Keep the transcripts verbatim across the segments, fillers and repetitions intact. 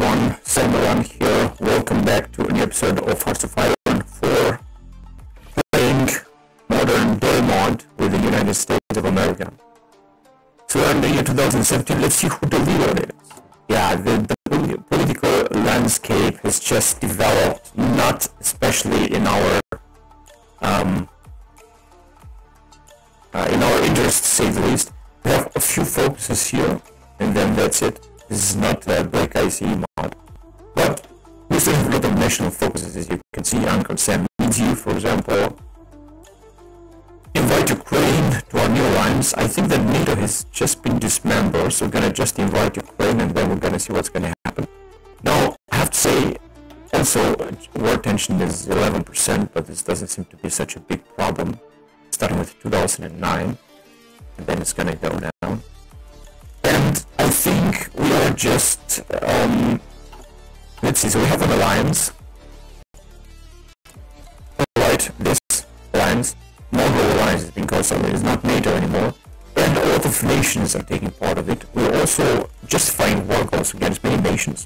everyone, Simon here. Welcome back to a new episode of Hearts of Iron for playing modern day mod with the United States of America. So we're in the year two thousand seventeen. Let's see who the leader is. Yeah, the, the political landscape has just developed, not especially in our um, uh, in our interest, to say the least. We have a few focuses here, and then that's it. This is not a Black I C mod, but we still have a lot of national focuses, as you can see. Uncle Sam needs you, for example. Invite Ukraine to our new alliance. I think that NATO has just been dismembered, so we're gonna just invite Ukraine, and then we're gonna see what's gonna happen. Now, I have to say, also, war tension is eleven percent, but this doesn't seem to be such a big problem. Starting with two thousand nine, and then it's gonna go down. And I think we are just, um, let's see, so we have an alliance. Alright, this alliance, Mongol alliance is being called something, it's not NATO anymore. And a lot of nations are taking part of it. We're also justifying war goals against many nations.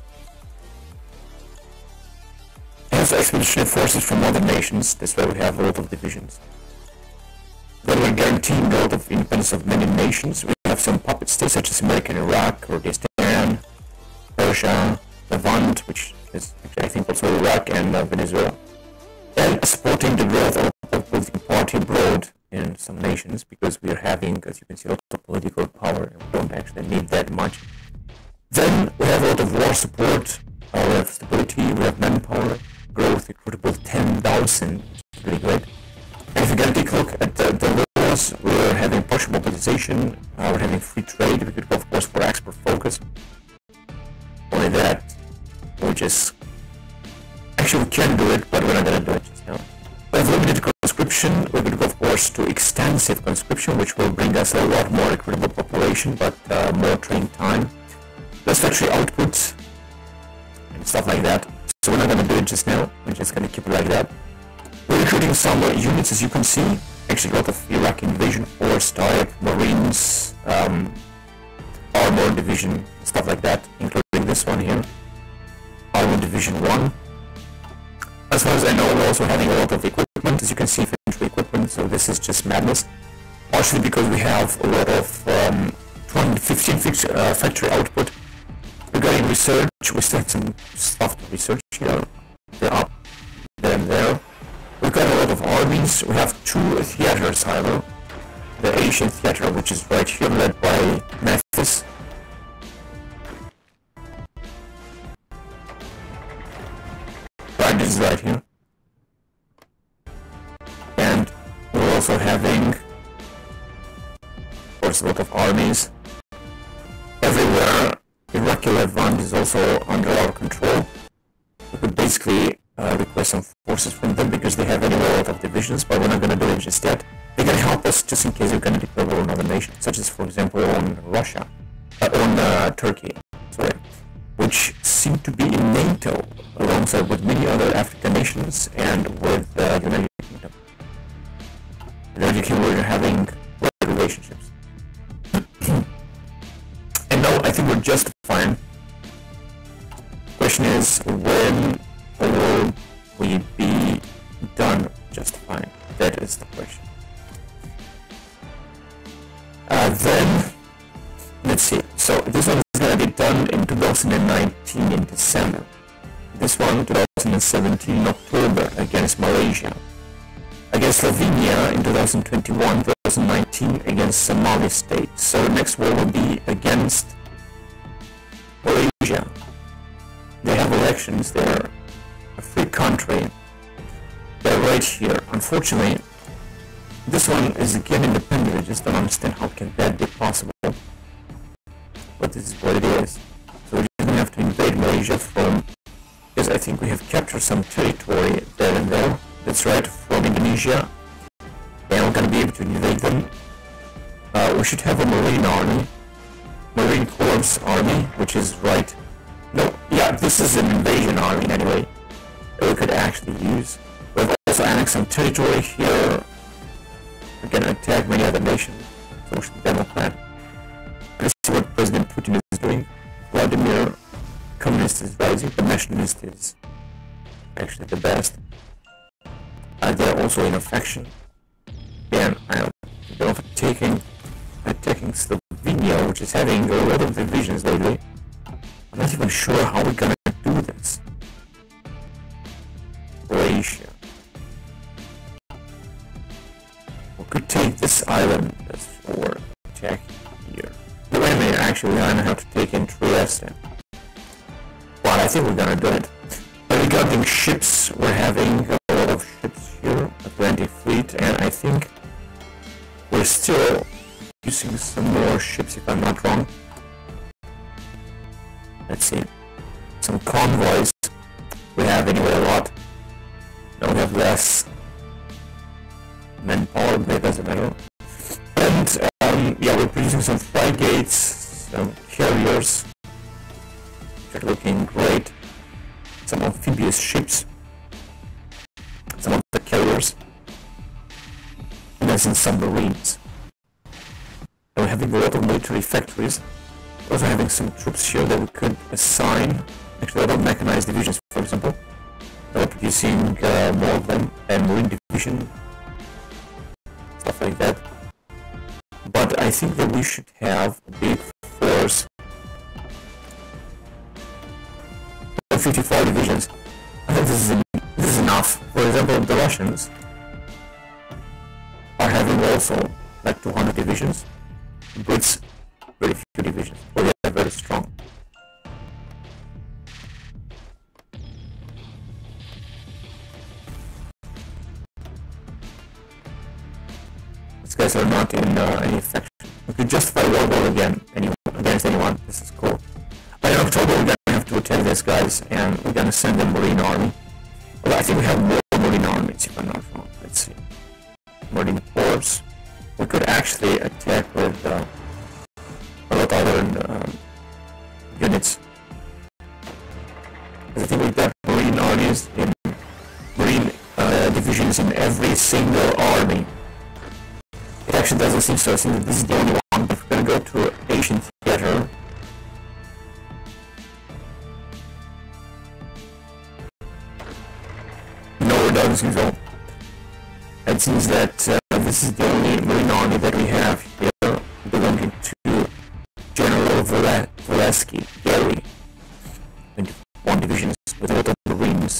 Have expeditionary forces from other nations, that's why we have a lot of divisions. Then we're guaranteeing a lot of independence of many nations. We have some puppet states such as American Iraq, Kurdistan, Persia, Levant, which is actually I think also Iraq and uh, Venezuela. And supporting the growth of a political party abroad in some nations, because we are having, as you can see, a lot of political power and we don't actually need that much. Then we have a lot of war support, uh, we have stability, we have manpower, growth, recruitable ten thousand, which is really great. And if you're going to take a look at the, the laws, we're having partial mobilization, uh, we're having free trade, we could go of course for export focus. Only that, we just, actually we can do it, but we're not going to do it just now. We have limited conscription, we could go of course to extensive conscription, which will bring us a lot more recruitable population, but uh, more training time. Less factory output, and stuff like that. So we're not going to do it just now, we're just going to keep it like that. We're recruiting some uh, units, as you can see. Actually, a lot of Iraqi invasion force type, Marines, um, Armor Division, stuff like that, including this one here, Armor Division one. As far as I know, we're also having a lot of equipment, as you can see, infantry equipment, so this is just madness. Partially because we have a lot of um, two hundred fifteen uh, factory output. Regarding research, we still have some stuff to research here. They're up there and there. We've got a lot of armies. We have two theaters, however. The Asian theater, which is right here, led by Memphis. Right, this is right here. And we're also having, of course, a lot of armies. Everywhere, Iraqi Levant is also under our control. We could basically Uh, request some forces from them because they have any lot of divisions, but we're not going to do it just yet. They're going to help us just in case we're going to declare war on another nation, such as, for example, on Russia, uh, on uh, Turkey, sorry, which seem to be in NATO, alongside with many other African nations and with the uh, United Kingdom. The United Kingdom, we're having great relationships. And now I think we're just fine. Question is, when will we be done just fine? That is the question. Uh, then, let's see. So this one is going to be done in two thousand nineteen in December. This one, two thousand seventeen in October against Malaysia. Against Slovenia in two thousand twenty-one, two thousand nineteen against Somali state. So the next war will be against Malaysia. They have elections there. A free country. They're right here. Unfortunately, this one is again independent. I just don't understand how can that be possible. But this is what it is. So we're just gonna have to invade Malaysia from, because I think we have captured some territory there and there. That's right, from Indonesia. And we're gonna be able to invade them. Uh, we should have a Marine army, Marine Corps army, which is right. No, yeah, this is an invasion army anyway. We could actually use. We've also annexed some territory here. We're gonna attack many other nations. Social Democrat. Let's see what President Putin is doing. Vladimir coming nationalist is rising, but nationalist is actually the best. Uh, they're also in affection. And I'm taking, attacking Slovenia, which is having a lot of divisions lately. I'm not even sure how we're gonna do this. Croatia. We could take this island as for attack here. But wait a minute, actually we're gonna have to take in Trieste. Well, I think we're gonna do it. But regarding ships, we're having a lot of ships here, Atlantic Fleet, and I think we're still using some more ships if I'm not wrong. Let's see. Some convoys. We have anyway a lot. Now we have less manpower, but it doesn't matter. And um, yeah, we're producing some frigates, some carriers, which are looking great. Some amphibious ships, some of the carriers, and then some submarines. And we're having a lot of military factories. We're also having some troops here that we could assign. Actually, a lot of mechanized divisions, for example. We're producing uh, more of them, and marine division, stuff like that. But I think that we should have a big force. fifty-four divisions. I think this is, this is enough. For example, the Russians are having also like two hundred divisions. The Brits, very few divisions. But they are very strong. These guys are not in uh, any faction. We could just fight war again any, against anyone. This is cool. But in October we're gonna have to attack these guys, and we're gonna send a marine army. Well, I think we have more marine armies if I'm not wrong. Let's see. Marine corps. We could actually attack with uh, a lot of other uh, units. Because I think we've got marine armies in marine uh, divisions in every single army. It actually doesn't seem so. I think that this is the only one. If we're gonna go to Asian theater. No, it doesn't seem so. It seems that uh, this is the only marine army that we have here, belonging to General Valesky, Gary. twenty-one divisions with a lot of marines.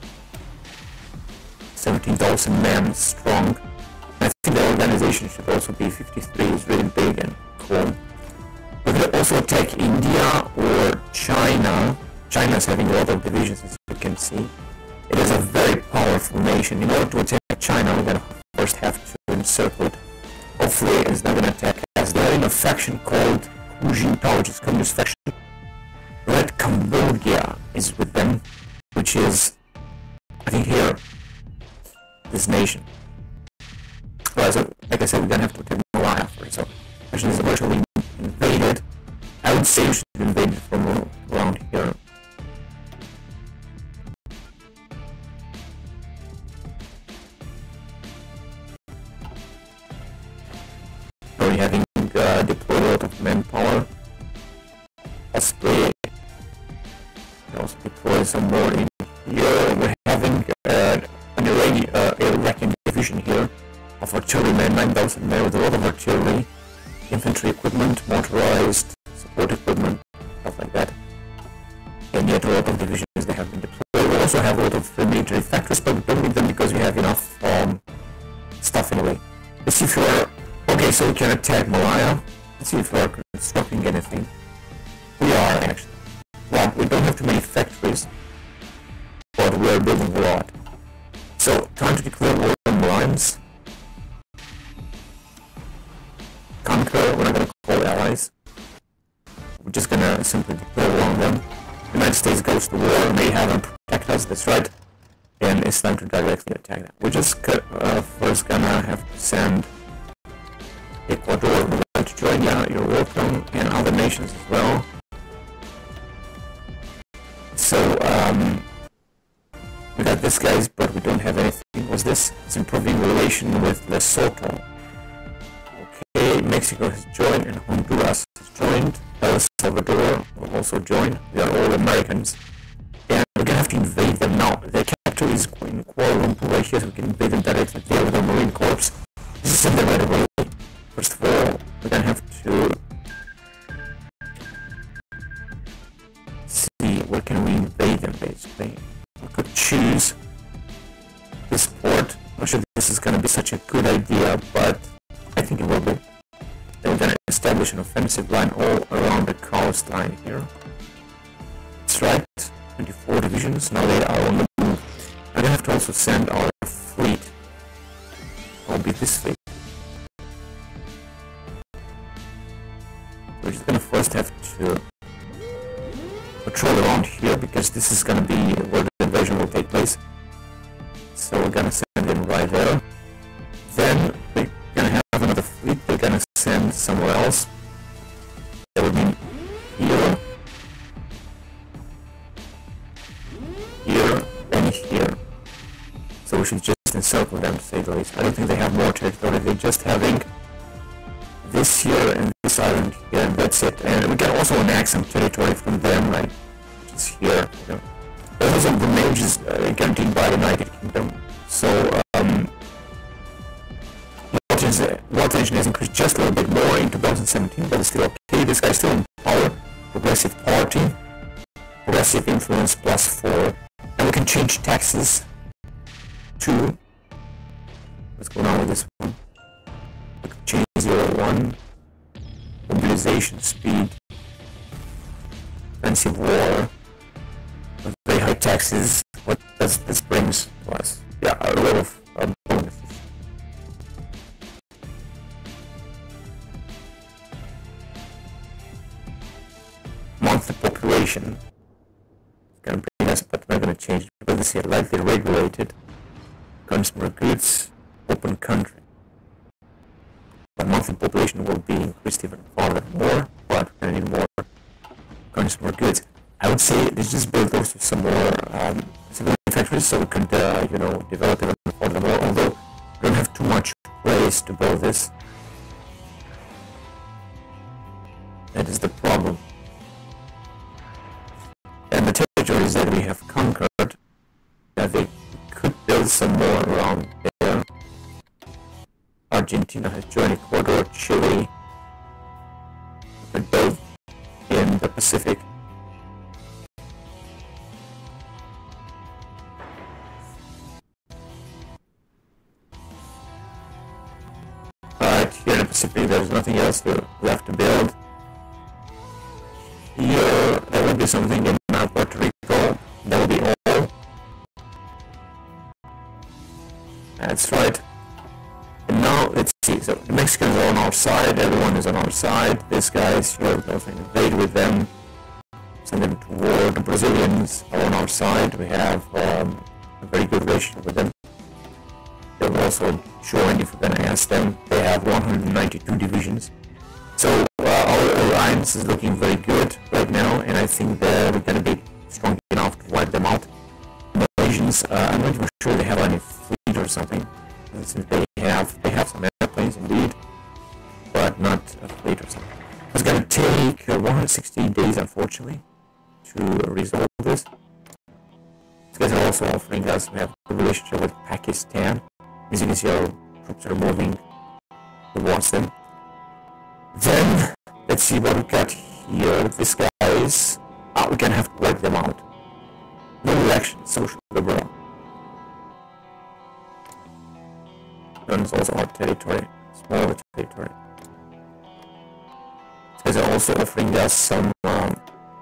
seventeen thousand men strong. I think the organization should also be fifty-three, is really big and cool. We could also attack India or China. China is having a lot of divisions, as you can see. It is a very powerful nation. In order to attack China, we're going to first have to encircle it. Hopefully it's not going to attack us. They're in a faction called Kujintao, which is Communist faction. Red Cambodia is with them, which is, I think here, this nation. Well, so, like I said, we're going to have to attack Malaya first. So, question is virtually invaded. I would say we should invade it from around here. Already having uh, deployed a lot of manpower. Possibly also deploy some more in here. We're having uh, an Iranian, uh, Iraqi division here of artillerymen, nine thousand men with a lot of artillery, infantry equipment, motorized support equipment, stuff like that. And yet a lot of divisions they have been deployed. We also have a lot of uh, military factories, but we don't need them because we have enough um, stuff anyway. Let's see if we are... Okay, so we can attack Malaya. Let's see if we are constructing anything. We are actually. Well, we don't have too many factories, but we are building a lot. So, time to declare war on Malayans. Conquer, we're not going to call allies. We're just going to simply declare war on them. The United States goes to war, they have them protect us, that's right. And it's time to directly attack them. We're just uh, first going to have to send Ecuador, we'd like to join, yeah, you're welcome, and other nations as well. So, um, we got this guys, but we don't have anything. What's this? It's improving relation with Lesotho. Okay, Mexico has joined and Honduras has joined. El Salvador will also join. They are all Americans. And we're gonna have to invade them now. Their capital is in Kuala Lumpur right here, so we can invade them directly there with our Marine Corps. This is send them right away. First of all, we're gonna have to see where can we invade them basically. We could choose this port. I'm not sure this is gonna be such a good idea, but I think it will be. Then we're gonna establish an offensive line all around the coastline here. That's right, twenty-four divisions, now they are on the move. I'm gonna have to also send our fleet. I'll be this fleet. We're just gonna first have to patrol around here because this is gonna be where the invasion will take place. So we're gonna send them right there. Then we're gonna have another fleet they're gonna send somewhere else. That would mean here, here, and here. So we should just encircle them to say the least. I don't think they have more territory, they're just having this here and this island here, and that's it. And we can also annex some territory from them, like just here. You know. There's also the mages uh, guaranteed by the United Kingdom. So um, war tension has increased just a little bit more in two thousand seventeen, but it's still okay. This guy's still in power. Progressive party, progressive influence plus four, and we can change taxes to. What's going on with this one? We can change zero one, mobilization speed, offensive war, very high taxes. What does this brings to us? Yeah, a lot of uh, bonuses. Monthly population. It's gonna bring us, but we're gonna change it because this here lightly regulated. Consumer goods, open country. But monthly population will be increased even further more, but we're gonna need more consumer goods. I would say let's just build also some more um, civilian factories so we could, uh, you know, develop even further more. Although we don't have too much place to build this. That is the problem. And the territories that we have conquered, that they could build some more around there. Argentina has joined Ecuador, Chile. We could build in the Pacific. Alright, here in the Pacific there's nothing else to, left to build. Here there will be something in Puerto Rico. That will be all. That's right. And now let's see. So the Mexicans are on our side. Everyone is on our side. These guys, you're going to invade with them. Send them to war. The Brazilians are on our side. We have um, a very good relation with them. They'll also join if we're going to ask them. They have one hundred ninety-two divisions. So uh, our alliance is looking very good right now, and I think that we're going to be strong enough to wipe them out. The Malaysians, uh, I'm not even sure they have any fleet or something. Since they have, they have some airplanes indeed, but not a fleet or something. It's going to take uh, one hundred sixty days, unfortunately, to resolve this. These guys are also offering us, we have a good relationship with Pakistan. As you can see, our troops are moving towards them. Then, let's see what we got here. These guys, ah, we're gonna have to wipe them out. No election, social liberal. And it's also our territory, smaller territory. These guys are also offering us some um,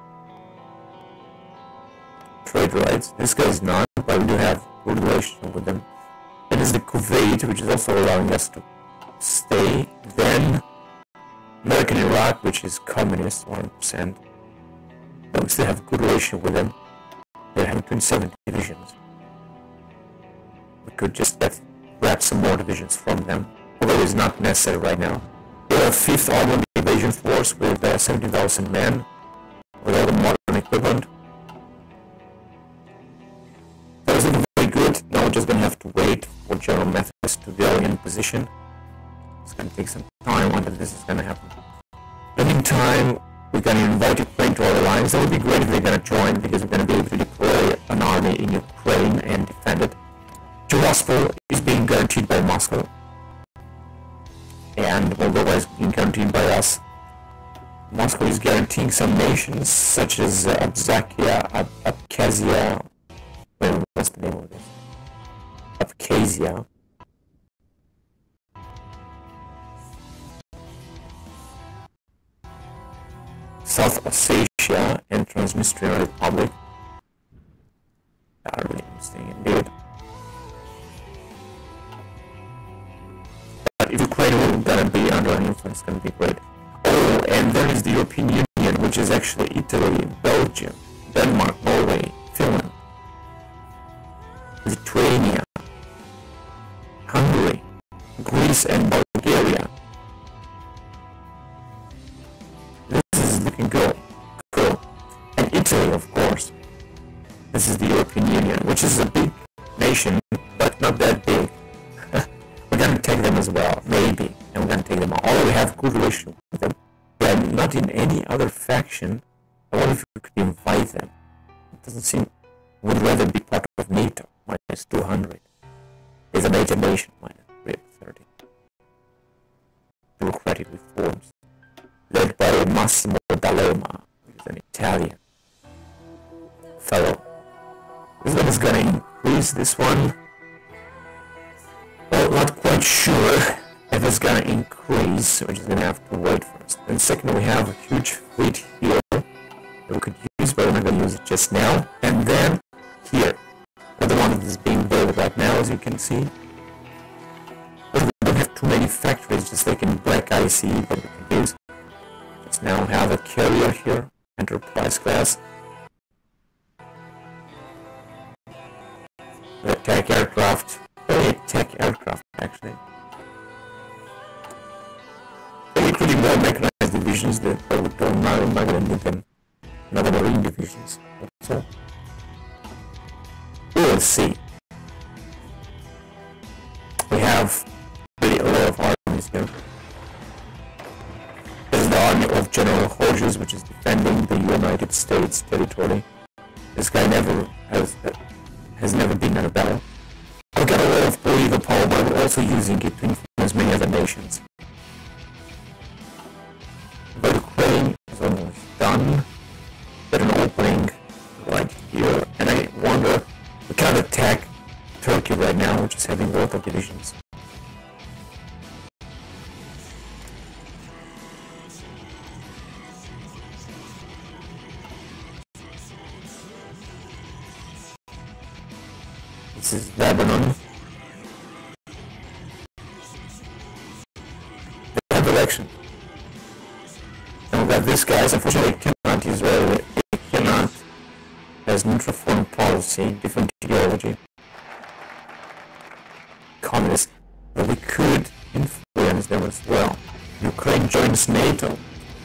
trade rights. This guy is not, but we do have good relationship with them. Then is the Kuwait, which is also allowing us to stay. Then American Iraq, which is communist, one hundred percent. But we still have a good relationship with them. They have twenty-seven divisions. We could just get, grab some more divisions from them, although it's not necessary right now. We have a fifth Armored Invasion Force with uh, seventy thousand men, with all the modern equipment. That was looking very good. Now we're just going to have to wait for General Mathis to go in position. It's going to take some time until this is going to happen. In the meantime, we're going to invite Ukraine to our alliance. That would be great if they're going to join, because we're going to be able to deploy an army in Ukraine and defend it. Tiraspol is being guaranteed by Moscow, and Moldova is being guaranteed by us. Moscow is guaranteeing some nations such as uh, Abkhazia, Ab Abkhazia, wait, what's the name of this? Abkhazia. South Ossetia and Transnistrian Republic. That are really interesting indeed. But if Ukraine will gonna be under an influence, it's gonna be great. Oh, and there is the European Union, which is actually Italy, Belgium, Denmark, Norway, Finland, Lithuania, Hungary, Greece, and Bulgaria. Looking good, cool. And Italy, of course. This is the European Union, which is a big nation, but not that big. We're gonna take them as well, maybe, and we're gonna take them all. Although we have good relations with them, they are not in any other faction. I wonder if we could invite them. It doesn't seem. Would rather be part of NATO, minus two hundred. There's a major nation, minus three thirty. Bureaucratic reforms. Led by Massimo D'Alema, who is an Italian fellow. This one is going to increase, this one. Well, not quite sure if it's going to increase, so we're just going to have to wait first. And second, we have a huge fleet here that we could use, but we're not going to use it just now. And then here, another one that is being built right now, as you can see. But we don't have too many factories, just like in Black I C that we can use. Now have a carrier here, Enterprise class. The attack aircraft, very attack aircraft actually. There could be more mechanized divisions that I would don't know, I'm not going to need them. Another marine divisions. So we will see. We have really a lot of armies here. The army of General Hodges, which is defending the United States territory. This guy never has has never been in a battle. I've got a lot of political power, but we're also using it to influence many other nations. But Ukraine is almost done. There's an opening right here, and I wonder, we can't attack Turkey right now, which is having a lot of divisions. This is Lebanon. They have election. And we got this guy, unfortunately cannot Israel, they cannot, has neutral foreign policy, different ideology. Communist, but we could influence them as well. Ukraine joins NATO.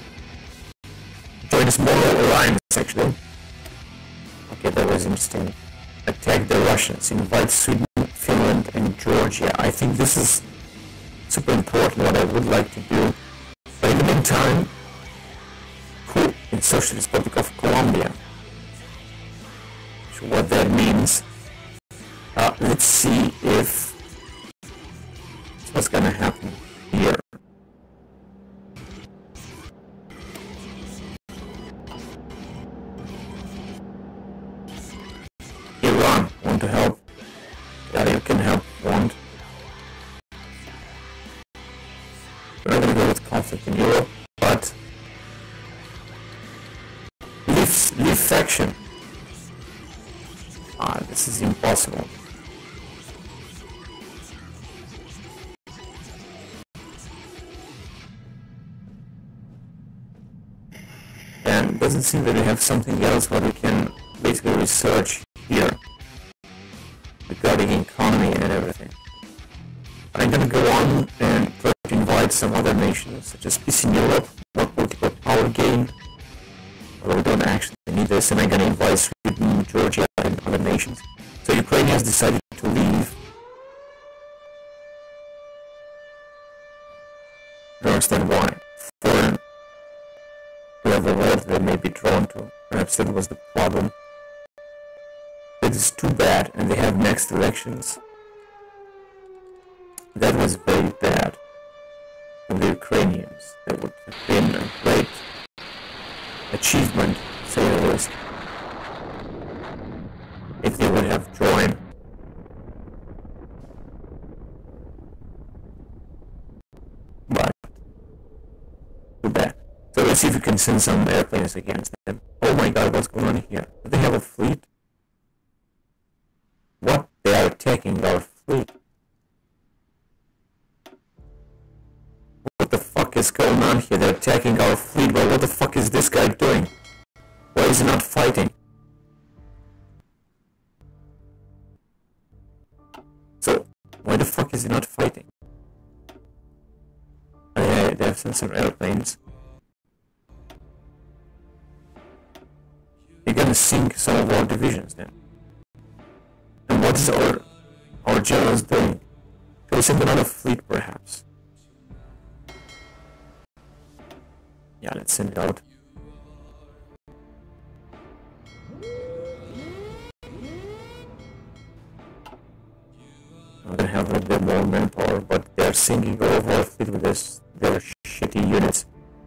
Joins moral alliance actually. Okay, that was interesting. Attack the Russians, invite Sweden, Finland, and Georgia. I think this is super important, what I would like to do. But in the meantime, who in Socialist Republic of Colombia? So what that means. Uh, let's see if what's gonna happen here. Iran want to help. Yeah, you can help. Want. We're not gonna go with conflict in Europe, but leave, leave faction. Ah, this is impossible. And it doesn't seem that we have something else where we can basically research here regarding economy and everything. But I'm gonna go on and try to invite some other nations, such as peace in Europe, more political power gain. Although we don't actually need this, and I'm gonna invite Sweden, Georgia, and other nations. So Ukraine has decided to leave. understand why. Foreign to have a world they may be drawn to. Perhaps that was the problem. It is too bad, and they have next elections. That was very bad. And the Ukrainians, that would have been a great achievement, to say the least, if they would have joined. But too bad. So let's see if we can send some airplanes against them. Oh my god, what's going on here? Do they have a fleet? What? They are attacking our fleet. What the fuck is going on here? They're attacking our fleet, but what the fuck is this guy doing? Why is he not fighting? So, why the fuck is he not fighting? Oh, yeah, they have sent some airplanes. You're gonna sink some of our divisions then. And what is our our generals doing? Can we send another fleet perhaps? Yeah, let's send it out. I'm gonna have a little bit more manpower, but they're sinking all of our fleet with this, their shitty units.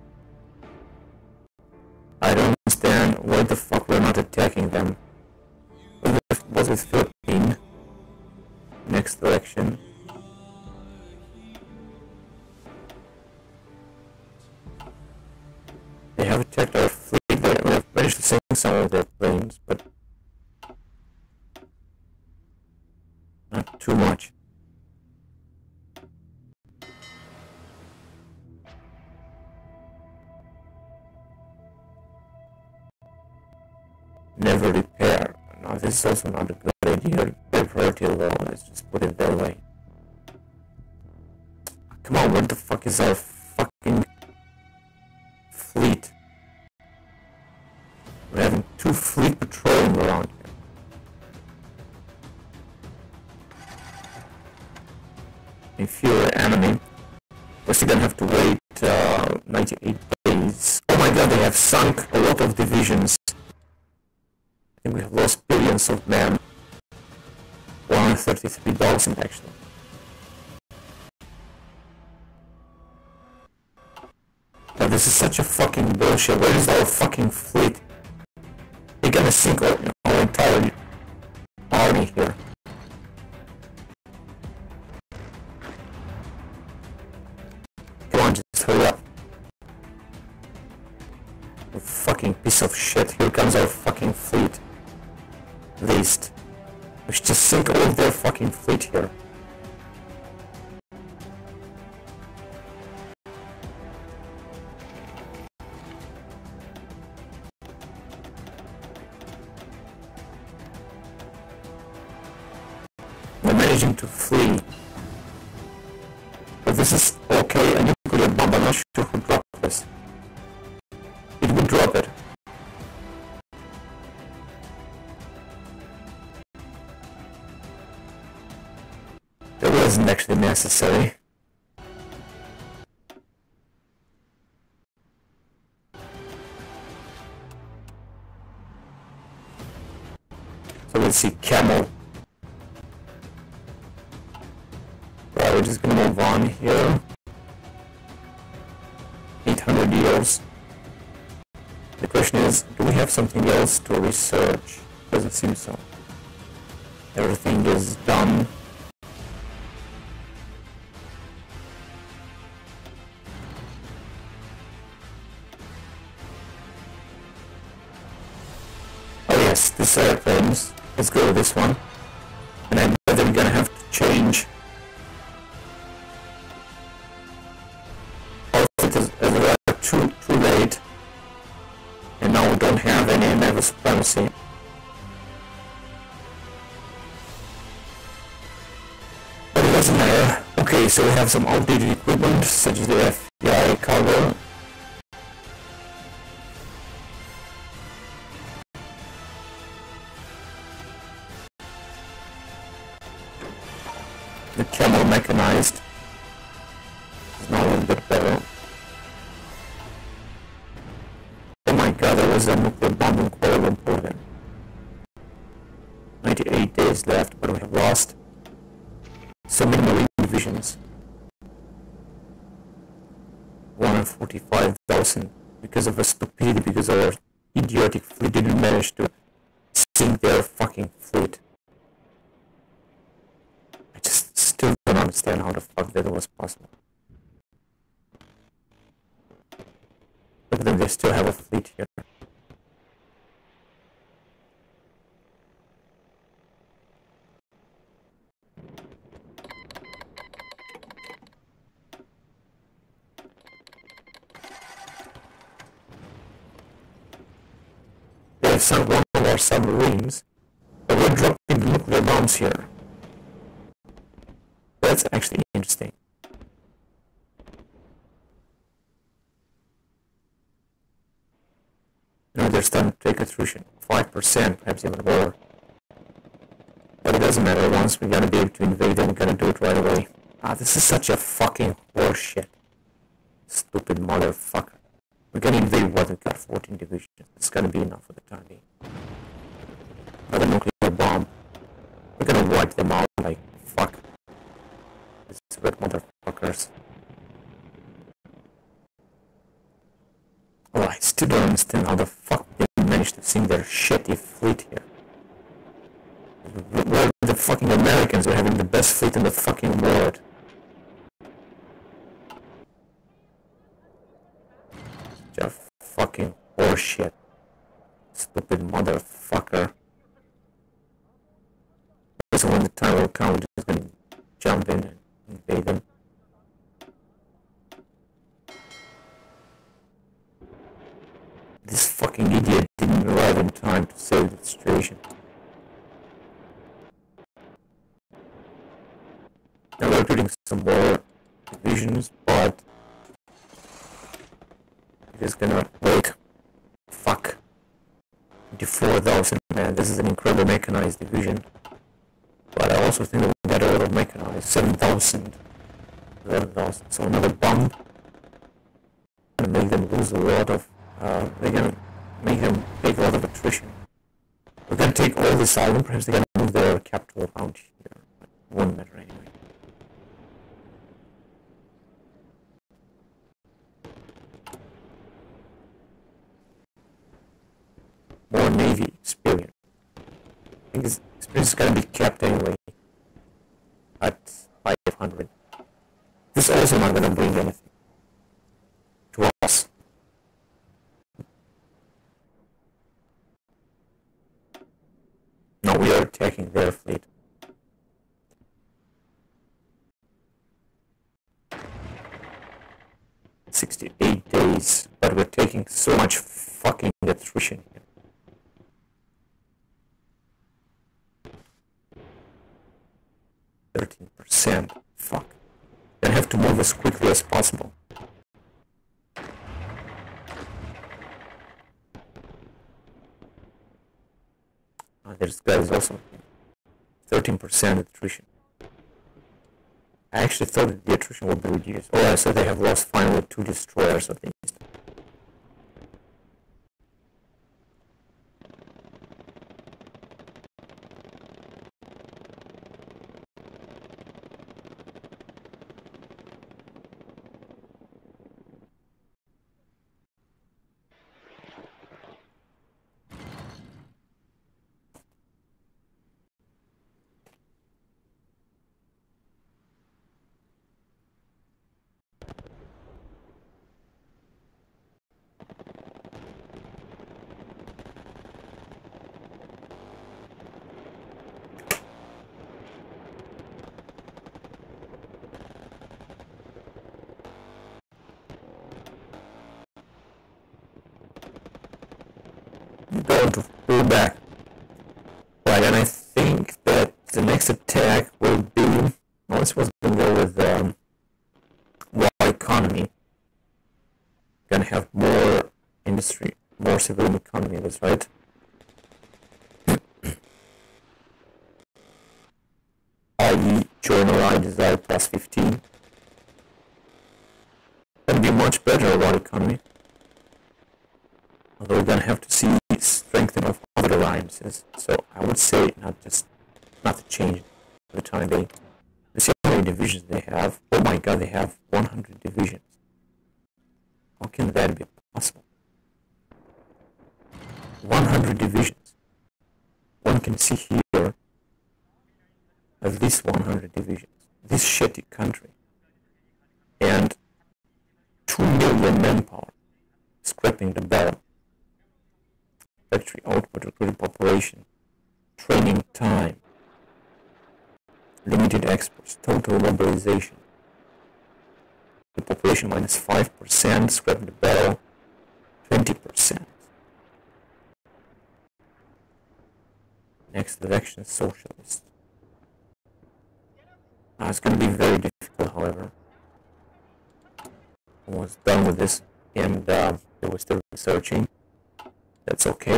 I don't understand why the fuck we're not attacking them. What with Philippines? Next election. They have attacked our fleet. We have managed to sink some of their planes, but not too much. Never repair. No, this is also not a good idea. Their priority low. Let's just put it that way. Come on, where the fuck is our fucking fleet? We're having two fleet patrolling around here. Inferior enemy. We're still gonna have to wait uh, ninety-eight days. Oh my god, they have sunk a lot of divisions. I think we have lost billions of men. one hundred thirty-three thousand actually. Now this is such a fucking bullshit. Where is our fucking fleet? They're gonna sink our, our entire army here. Come on, just hurry up. You fucking piece of shit. Here comes our fucking fleet. Least. We should just sink all of their fucking fleet here. We're managing to flee. But this is okay, a nuclear bomb. I'm not sure who dropped this. It would drop it. It wasn't actually necessary. So let's see, camel. Right, we're just gonna move on here. eight hundred years. The question is, do we have something else to research? Doesn't seem so. Everything is done. This airplanes. Let's go with this one. And I bet they're gonna have to change. Also, it is uh, too, too late. And now we don't have any naval supremacy. But it doesn't matter. Okay, so we have some outdated equipment, such as the F B I cargo. The camel mechanized is now a little bit better. was a nuclear bomb in Kuala Lumpur then? ninety-eight days left, but we have lost so many marine divisions. one hundred forty-five thousand because of a stupidity, because our idiotic fleet didn't manage to sink their fucking fleet. I just still don't understand how the fuck that was possible. Look at them, they still have a fleet here. They have sunk one of our submarines, but we're dropping nuclear bombs here. That's actually interesting. You know, they're starting to take attrition. five percent, perhaps even more. But it doesn't matter, once we're gonna be able to invade them, we're gonna do it right away. Ah, this is such a fucking horseshit. Stupid motherfucker. We're gonna invade what? We've got fourteen divisions. It's gonna be enough for the time being. Another nuclear bomb. We're gonna wipe them out like fuck. These red motherfuckers. Oh, I still don't understand how the fuck they managed to sink their shitty fleet here. We're the fucking Americans are having the best fleet in the fucking world. Just fucking horseshit. Stupid motherfucker. So when the time will come, we're just gonna jump in and invade them. This fucking idiot didn't arrive in time to save the situation. Now we're recruiting some more divisions, but it is gonna wait. Fuck. twenty-four thousand, man, this is an incredible mechanized division. But I also think that we got a lot of mechanized. seven thousand. eleven thousand. So another bomb. Gonna make them lose a lot of Uh, they're gonna make them take a lot of attrition. We're gonna take all this island, perhaps they're gonna move their capital around here. It won't matter anyway. More Navy experience. I think this experience is gonna be kept anyway at five hundred. This is also not gonna bring anything to us. No, we are attacking their fleet. sixty-eight days, but we're taking so much fucking attrition here. thirteen percent. Fuck. I have to move as quickly as possible. Oh, there's guys also thirteen percent attrition. I actually thought that the attrition would be reduced. Oh, I said they have lost finally two destroyers at least. Going to pull back. Right, and I think that the next attack will be, well, this was going to go with um, war economy. Gonna have more industry, more civilian economy, that's right. that is journal I desire plus fifteen. Gonna be much better war economy. Although we're gonna have to see strengthening of other alliances. So I would say not just not to change for the time being. Let's see how many divisions they have. Oh my god, they have one hundred divisions. How can that be possible? one hundred divisions. One can see here at least one hundred divisions. This shitty country. And two million manpower scraping the barrel. Factory output, recruited population, training time, limited exports, total mobilization. The population minus five percent, scraping the barrel, twenty percent. Next election, socialist. Uh, it's going to be very difficult, however. Almost done with this, and uh, they were still researching. That's okay.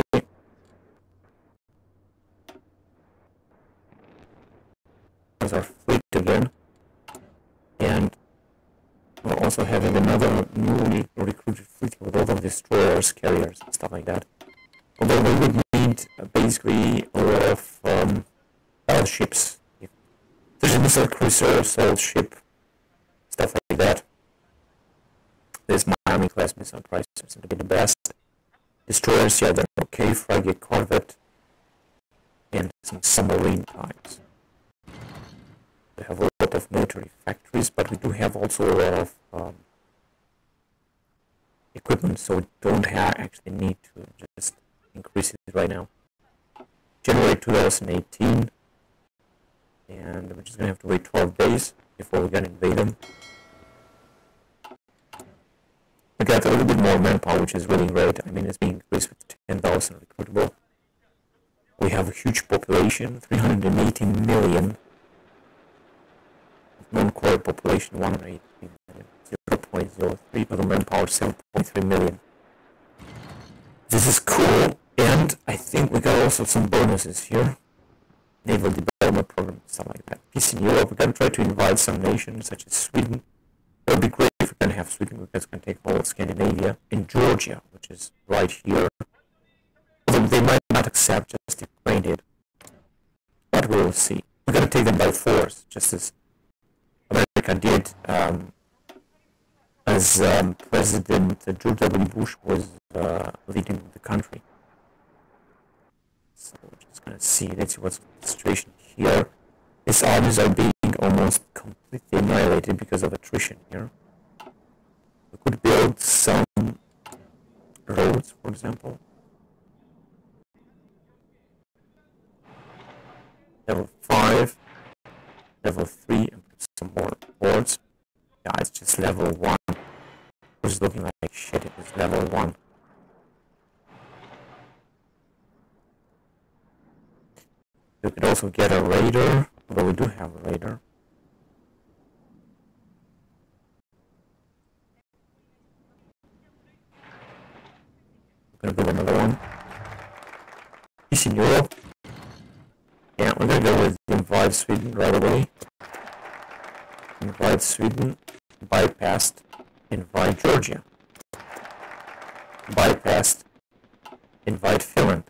There's our fleet again, and we're also having another newly recruited fleet with all of destroyers, carriers, and stuff like that. Although we would need uh, basically a lot of um, battleships, there's a missile cruiser, assault ship, stuff like that. This Miami class missile prices seem to be the best. Destroyers, yeah, they're okay. Frigate, corvette, and some submarine types. We have a lot of military factories, but we do have also a lot of um, equipment, so we don't have actually need to just increase it right now. January two thousand eighteen, and we're just gonna have to wait twelve days before we can invade them. We got a little bit more manpower, which is really great. I mean, it's being increased with ten thousand recruitable. We have a huge population, three hundred eighty million. Non-core population, one hundred eighty million. zero point zero three, but the manpower, seven point three million. This is cool, and I think we got also some bonuses here. Naval development program, stuff like that. Peace in Europe, we're going to try to invite some nations, such as Sweden. It would be great if we can have Sweden, because we can take all of Scandinavia, and Georgia, which is right here. Although they might not accept, just Ukraine did. But we will see. We're going to take them by force, just as America did um, as um, President George W. Bush was uh, leading the country. So we're just going to see, let's see what's the situation here. These armies are being almost completely annihilated because of attrition here. We could build some roads, for example. Level five, level three, and put some more boards. Yeah, it's just level one. It's looking like shit, it's level one. We could also get a raider, although we do have a raider. We're gonna build another one. Peace in Europe. Yeah, we're gonna go with invade Sweden right away. Invade Sweden, bypassed, invade Georgia. Bypassed, invade Finland.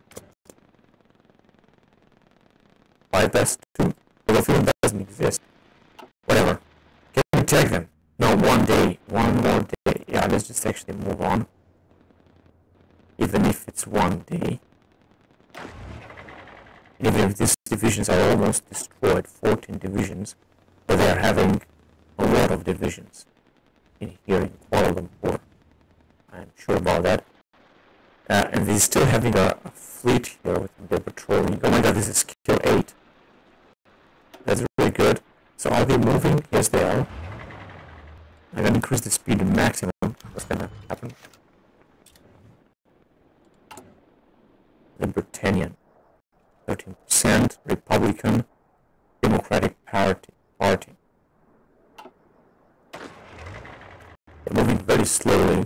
Bypassed to, although Finland doesn't exist. Whatever. Can we take them? No, one day, one more day. Yeah, let's just actually move on. Even if it's one day. Even if these divisions are almost destroyed, fourteen divisions, but they are having a lot of divisions in here in Kuala Lumpur. I'm sure about that. Uh, and they're still having a, a fleet here with their patrolling. Oh my god, this is skill eight. That's really good. So are they moving? Yes, they are. I'm gonna increase the speed to maximum. What's gonna happen? The Britannian. thirteen percent, Republican, Democratic Party. Party. They're moving very slowly.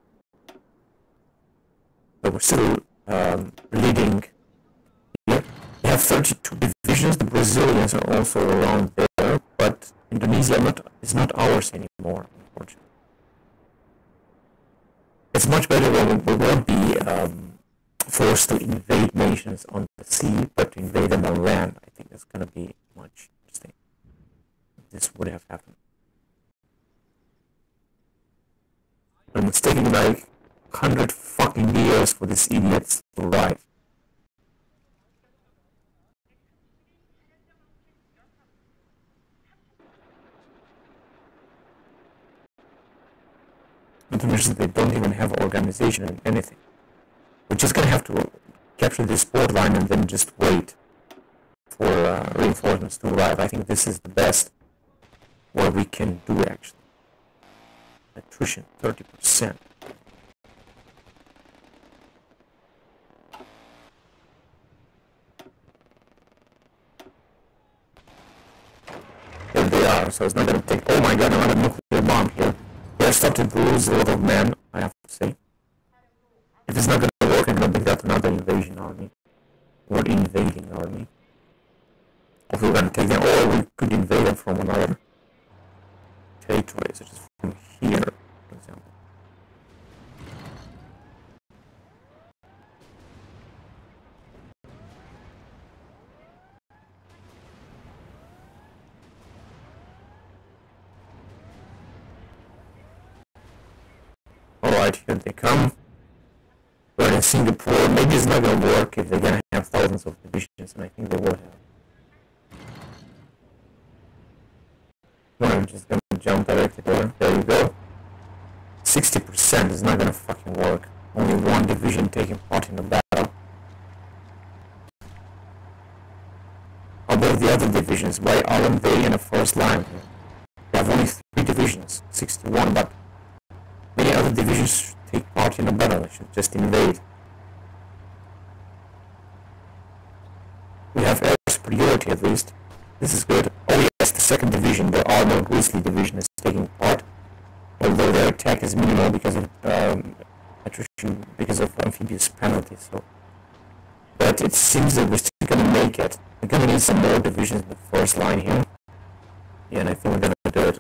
But we're still um, leading here. We have thirty-two divisions. The Brazilians are also around there, but Indonesia not, is not ours anymore, unfortunately. It's much better when we won't be um, forced to invade nations on the sea, but to invade them on land. I think that's going to be much interesting. This would have happened. And it's taking like hundred fucking years for these idiots to arrive. Not to mention they don't even have organization and anything. We're just gonna have to capture this port line and then just wait for uh, reinforcements to arrive. I think this is the best what we can do actually. Attrition, thirty percent. There they are, so it's not gonna take... Oh my god, another nuclear bomb here. They are starting to lose a lot of men, I have to say. If it's not gonna work, I'm gonna bring out another invasion army. Or invading army. Or we're gonna take them, or we could invade them from another territory, such as from here, for example. Alright, here they come. We're in Singapore. Maybe it's not gonna work if they're gonna have thousands of divisions, and I think they will have. No, I'm just gonna jump directly there. There you go. sixty percent is not gonna fucking work. Only one division taking part in the battle. Although the other divisions, why aren't they in the first line? We have only three divisions, sixty-one, but many other divisions take part in the battle. They should just invade. We have air superiority at least. This is good. Oh yes, the second division, the Armored Grizzly division, is taking part. Although their attack is minimal because of um, attrition, because of amphibious penalty. So, but it seems that we're still gonna make it. We're gonna need some more divisions in the first line here. Yeah, and I think we're gonna do it.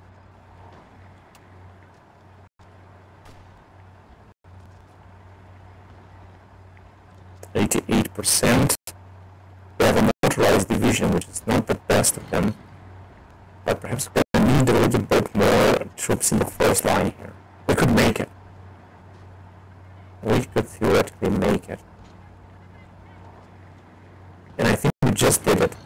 eighty-eight percent. We have a motorized division, which is not the best of them. But perhaps we're going to need a little bit more troops in the first line here. We could make it. We could theoretically make it. And I think we just did it.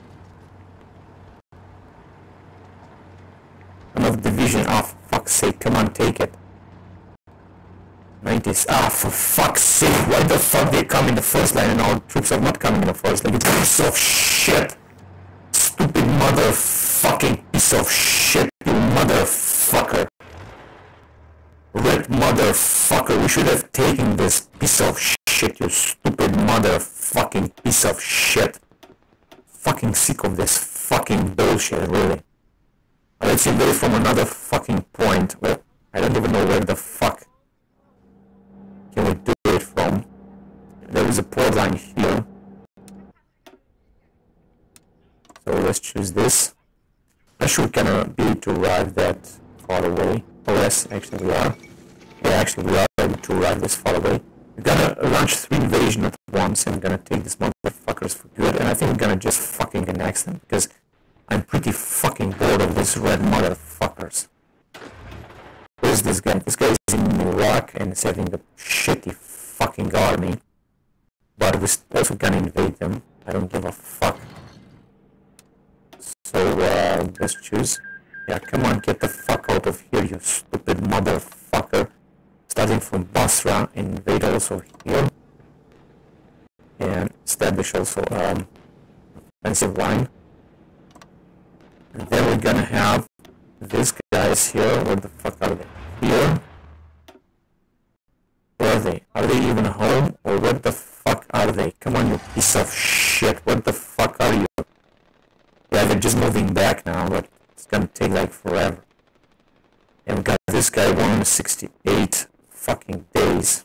Another division. Ah, oh, for fuck's sake, come on, take it. nineties. Ah, for fuck's sake, why the fuck they come in the first line and our troops are not coming in the first line? It's a piece of shit. Stupid motherfucking piece of shit, you motherfucker. Red motherfucker, we should have taken this piece of shit, you stupid motherfucking piece of shit. Fucking sick of this fucking bullshit, really. Let's invade from another fucking point. Well, I don't even know where the fuck can we do it from. There is a port line here. So let's choose this. I'm sure we cannot be able to arrive that far away. Oh yes, actually we are. Yeah, actually we are able to arrive this far away. We're gonna launch three invasions at once and we're gonna take these motherfuckers for good. And I think we're gonna just fucking annex them because I'm pretty fucking bored of these red motherfuckers. Where's this guy? This guy is in Iraq and is having a shitty fucking army. But we're also gonna invade them. I don't give a fuck. So, uh, let's choose. Yeah, come on, get the fuck out of here, you stupid motherfucker. Starting from Basra, invade also here. And establish also, um, offensive line. And then we're gonna have these guys here. Where the fuck are they? Here. Where are they? Are they even home? Or where the fuck are they? Come on, you piece of shit. Where the fuck are you? Yeah, they're just moving back now, but it's gonna take like forever. And we got this guy one hundred sixty-eight fucking days.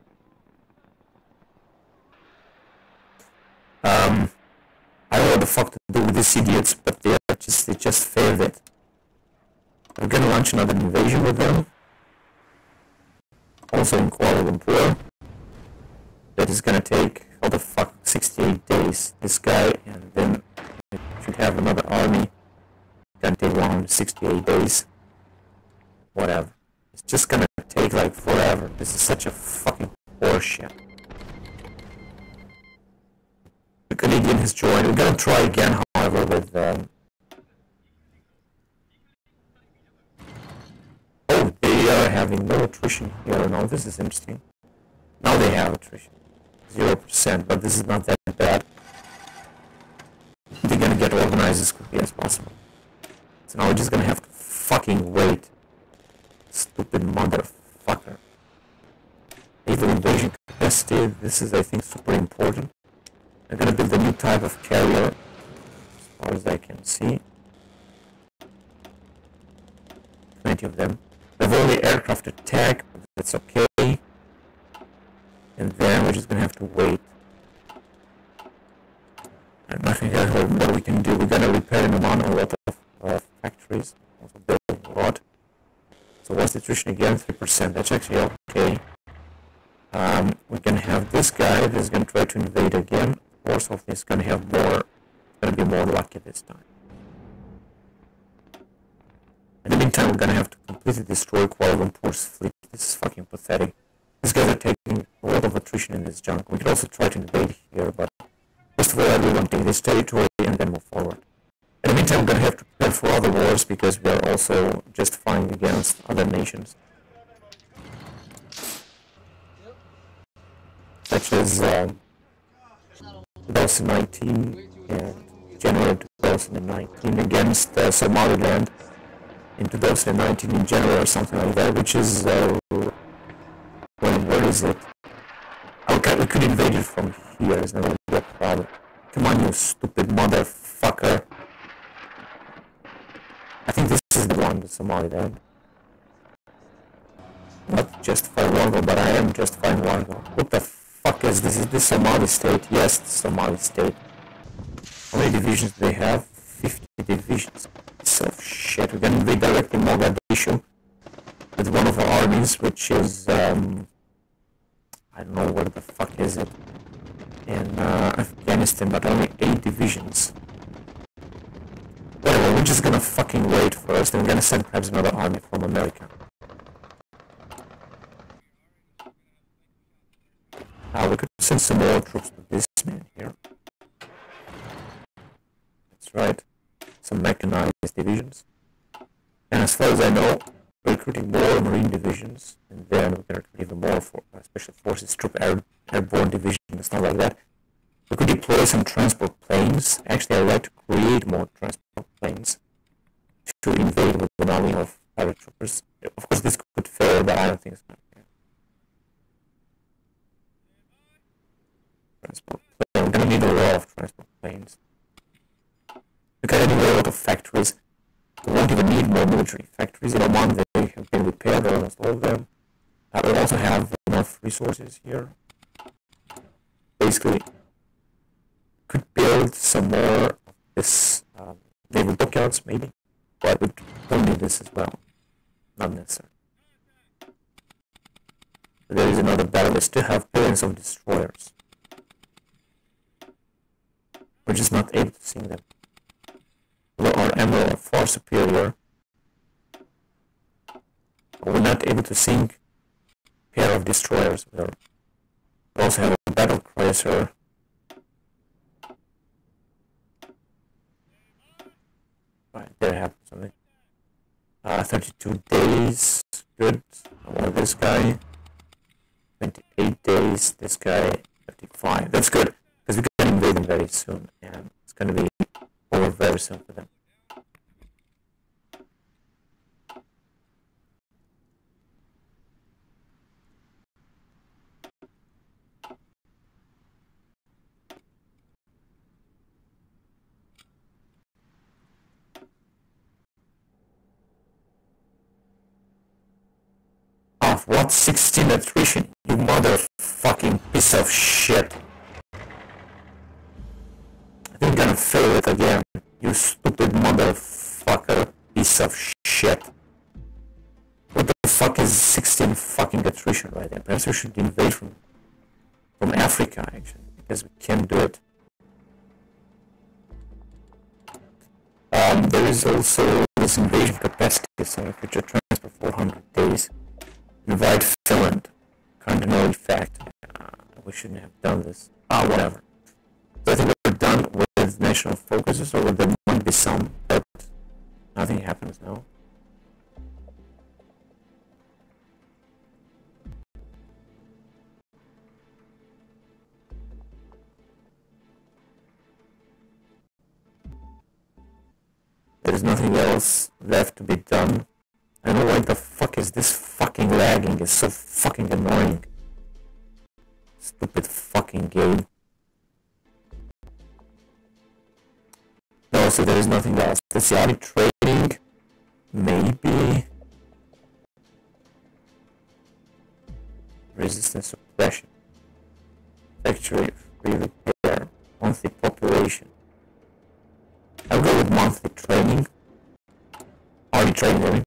Um, I don't know what the fuck to do with these idiots, but they are just they just failed it. We're gonna launch another invasion with them. also in Kuala Lumpur. That is gonna take, how the fuck, sixty-eight days. This guy, and then we should have another army. Gonna take one hundred sixty-eight days. Whatever. It's just gonna take like forever. This is such a fucking horseshit. The Canadian has joined. We're gonna try again, however, with um, oh, they are having no attrition here. No, this is interesting. Now they have attrition. Zero percent, but this is not that bad. They're gonna get organized as quickly as possible. So now we're just gonna have to fucking wait. Stupid motherfucker. Naval invasion capacity. This is, I think, super important. I'm gonna build a new type of carrier, as far as I can see. Plenty of them. We have only aircraft attack, but that's okay. And then we're just gonna have to wait. And nothing else what we can do. We're gonna repair in Oman a lot of uh, factories. Also building a lot. So what's the attrition again? three percent. That's actually okay. Um, we can have this guy that's gonna try to invade again. Of course, hopefully it's gonna have more, gonna be more lucky this time. In the meantime, we're gonna have to completely destroy Kuala Lumpur's fleet. This is fucking pathetic. These guys are taking a lot of attrition in this junk. We could also try to invade here, but first of all, I really want to take this territory and then move forward. In the meantime, we're gonna have to prepare for other wars because we are also just fighting against other nations. Such as um, twenty nineteen and January twenty nineteen against uh, Somaliland in two thousand nineteen in January or something like that, which is uh, when, where is it? Okay, we could invade it from here, it's not a problem. Come on, you stupid motherfucker. I think this is the one, the Somaliland. Not justify Largo, but I am justifying Largo. What the fuck is this? Is this Somali state? Yes, it's Somali state. How many divisions do they have? fifty divisions. So shit, we're gonna invade directly Mogadishu with one of our armies, which is, um, I don't know where the fuck is it, in uh, Afghanistan, but only eight divisions. Whatever, we're just gonna fucking wait first, and we're gonna send perhaps another army from America. Uh, we could send some more troops to this man here. That's right. Some mechanized divisions. And as far as I know, we're recruiting more marine divisions, and then we're going to recruit even more for uh, special forces, troop air, airborne division, and stuff like that. We could deploy some transport planes. Actually, I'd like to create more transport planes to invade with an army of paratroopers. Of course, this could fail, but I don't think it's going to fail. Transport plane. We're going to need a lot of transport planes. Because anyway, a lot of factories. We won't even need more military factories. In Oman, they have been repaired, almost all of them. Uh, we also have enough resources here. Basically, could build some more of this um, naval dockyards, maybe. But we don't need this as well. Not necessary. There is another battle. They still have billions of destroyers. We're just not able to sink them. Our ammo are far superior. We're not able to sink a pair of destroyers. We also have a battle cruiser. Right, there happens something. Uh, thirty-two days, good. I want this guy. twenty-eight days, this guy. thirty-five, that's good. Because we're going to invade them very soon, and it's going to be over very soon for them. Of what? sixteen attrition, you motherfucking piece of shit. I think I'm gonna fail it again, you stupid motherfucker piece of shit. What the fuck is sixteen fucking attrition right Perhaps we should invade from from Africa, actually, because we can't do it. Um, there is also this invasion capacity, so future trends for four hundred days. Invite Finland. Cardinal effect. Uh, we shouldn't have done this. Ah, whatever. So I think we're done with national focuses, or there might be some, but nothing happens now. There's nothing else left to be done. I don't know why the fuck is this fucking lagging. It's so fucking annoying. Stupid fucking game. No, so there is nothing else. Specialty trading, maybe. Resistance suppression. Factory free repair. Monthly population. I'll go with monthly training. Are you training?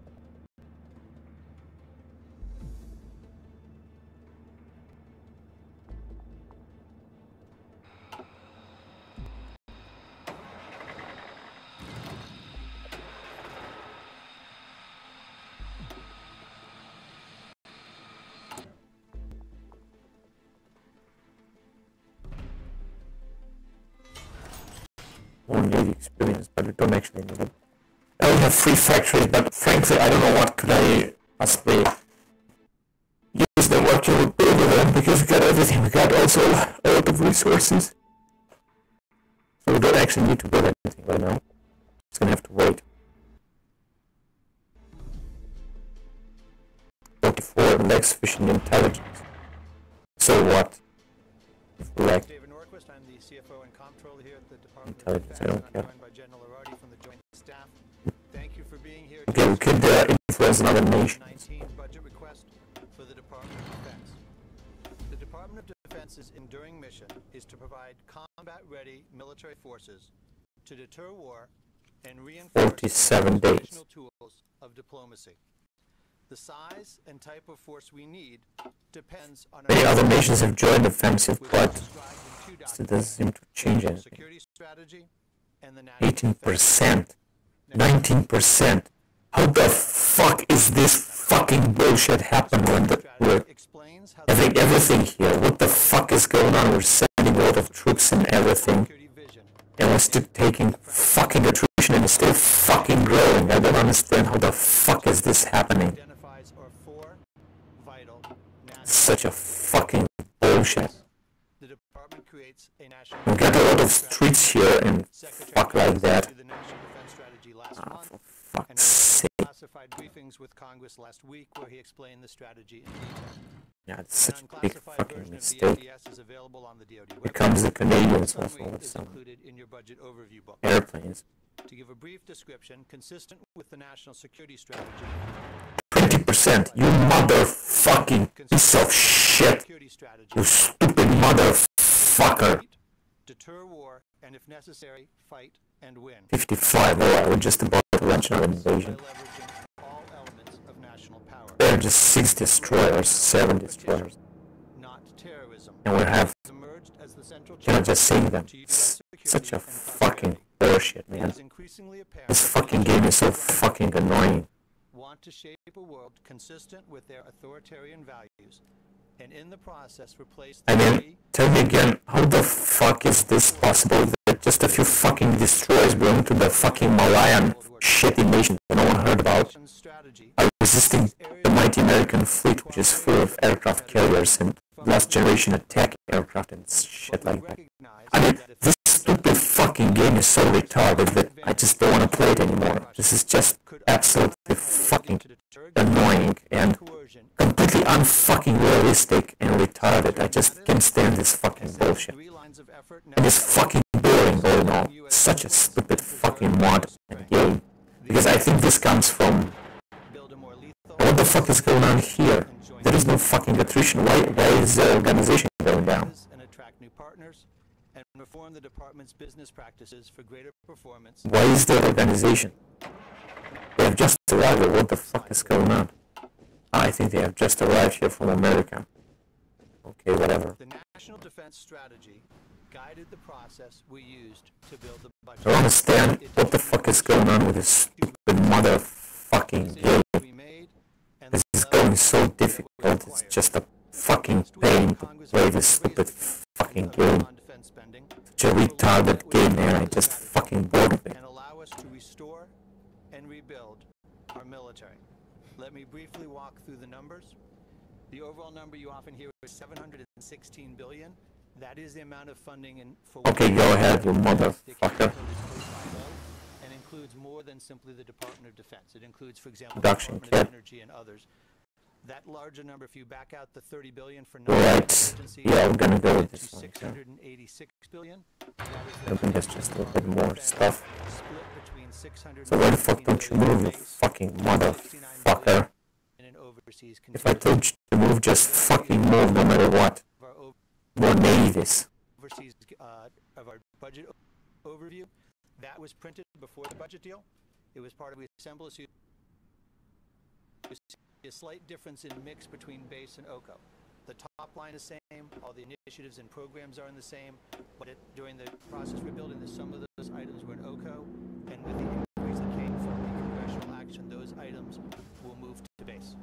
One daily experience, but we don't actually need it. I only have three factories, but frankly, I don't know what could I possibly use the work to build with them, because we got everything. We got also a lot of resources. So we don't actually need to build anything right now. Just gonna have to wait. forty-four lacks fishing intelligence. So what? If we lack intelligence, I don't care. Okay, we could uh, influence another nations. For the Department of Defense. The Department of Defense's enduring mission is to provide combat-ready military forces to deter war and reinforce forty-seven days. tools of diplomacy. The size and type of force we need depends on many other nations have joined the offensive, but it doesn't seem to change anything. eighteen percent, nineteen percent. How the fuck is this fucking bullshit happen when the, we're having everything here? What the fuck is going on? We're sending a lot of troops and everything, and we're still taking fucking attrition and it's still fucking growing. I don't understand how the fuck is this happening. Such a fucking bullshit. We got a lot of streets here and fuck like that. Oh, for fuck's sake. Classified briefings with Congress last week where he explained the strategy in detail. Yeah, it's such a big fucking mistake. Here comes the Canadians also with some airplanes. To give a brief description consistent with the national security strategy. twenty percent, you motherfucking piece of shit. You stupid motherfucker. Deter war and if necessary fight and win. fifty-five, alright, we're just about to launch another invasion. There are just six destroyers, seven destroyers. And we have, can I just say them? It's such a fucking bullshit, man. This fucking game is so fucking annoying. Want to shape a world consistent with their authoritarian values, and in the process replace the I mean, tell me again, how the fuck is this possible that just a few fucking destroyers belong to the fucking Malayan shitty nation that no one heard about are resisting the mighty American fleet, which is full of aircraft carriers and last generation attack aircraft and shit like that. I mean, this stupid fucking game is so retarded that I just don't want to play it anymore. This is just absolutely fucking annoying and completely unfucking realistic and retarded. I just can't stand this fucking bullshit. And it's fucking boring going on. Such a stupid fucking mod and game. Because I think this comes from... What the fuck is going on here? There is no fucking attrition. Why, why is the organization going down? Reform the department's business practices for greater performance. Why is the organization? They have just arrived. What the fuck is going on? I think they have just arrived here from America. Okay, whatever. The national defense strategy guided the process we used to build the budget. I don't understand what the fuck is going on with this stupid motherfucking game. This is going so difficult, it's just a fucking pain to play this stupid fucking game. Such a retarded game, man, I just fucking bored of it. And allow us to restore and rebuild our military. Let me briefly walk through the numbers. The overall number you often hear is seven hundred sixteen billion. That is the amount of funding in for Okay, go ahead, you motherfucker. And includes more than simply the Department of Defense. It includes, for example, Production, the Department yeah. of Energy and others. That larger number, if you back out the thirty billion for Right. Yeah, we're gonna go with this one. six hundred eighty-six billion. I think there's just a little bit more stuff. Split between six hundred So why the fuck don't you move, you fucking motherfucker? If I told you to move, just fucking move no matter what. More navies. Overseas uh, of our budget overview, that was printed before the budget deal. It was part of the assembly. So you see a slight difference in mix between base and O C O. The top line is same, all the initiatives and programs are in the same, but it, during the process we're building this, some of those items were in O C O, and with the increase that came from the congressional action, those items will move to base.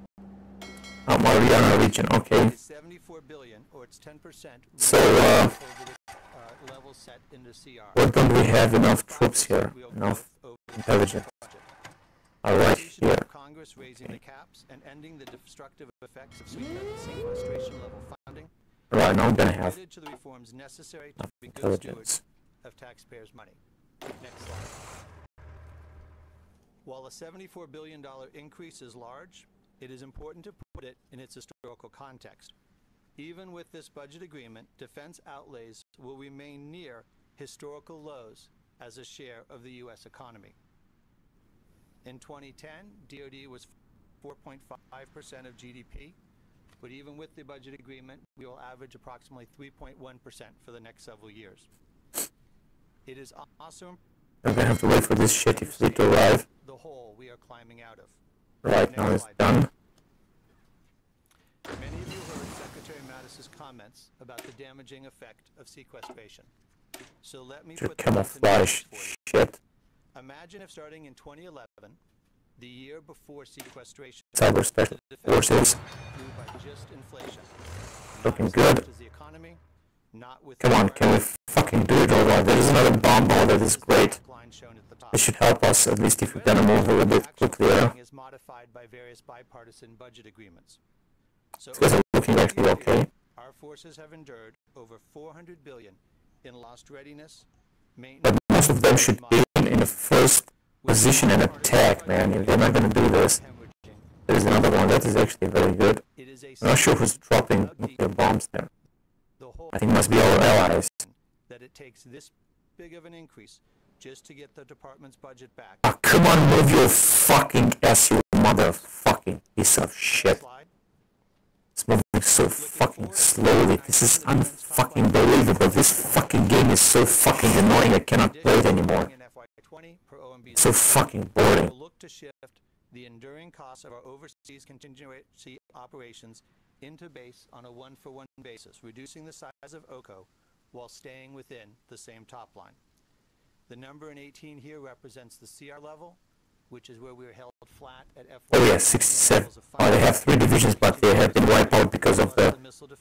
Oh, Mariana region, okay. seventy-four billion, or it's ten percent. So, uh, uh, level set into C R. why don't we have enough troops here? Enough intelligence. Alright, here. Congress raising the caps and ending the destructive effects of sequestration level funding. Right, now I'm gonna have to the reforms necessary to be good intelligence. stewards of taxpayers' money. Next slide. While a seventy-four billion dollars increase is large, it is important to put it in its historical context. Even with this budget agreement, defense outlays will remain near historical lows as a share of the U S economy. In twenty ten, D O D was four point five percent of G D P, but even with the budget agreement, we will average approximately three point one percent for the next several years. It is also I'm gonna have to wait for this shitty fleet to arrive. The hole we are climbing out of. Right, now it's done. Many of you heard Secretary Mattis's comments about the damaging effect of sequestration. So let me Your put camouflage shit. Imagine if starting in twenty eleven, the year before sequestration, Cyber Special Forces. grew by just inflation. Looking good. The economy, not with Come on, can we fucking do it alright? There's another bomb ball that is great. This should help us, at least if we're gonna move a little bit quickly there. Is modified by various bipartisan budget agreements. So These guys are looking like we're okay. our forces have endured over four hundred billion in lost readiness, But maintenance. most of them should be in the first position and attack, man. If they're not gonna do this. There's another one that is actually very good. I'm not sure who's dropping nuclear bombs there. I think it must be our allies. That it takes this big of an increase just to get the department's budget back. Oh, come on, move your fucking ass, you motherfucking piece of shit. It's moving so fucking slowly. This is unfucking believable. This fucking game is so fucking annoying. I cannot play it anymore. It's so fucking boring. Look to shift the enduring costs of our overseas contingency operations into base on a one-for-one basis, reducing the size of O C O while staying within the same top line. The number in eighteen here represents the C R level, which is where we were held flat at F one. Oh yeah, sixty-seven. Oh, they have three divisions, but they have been wiped out because of the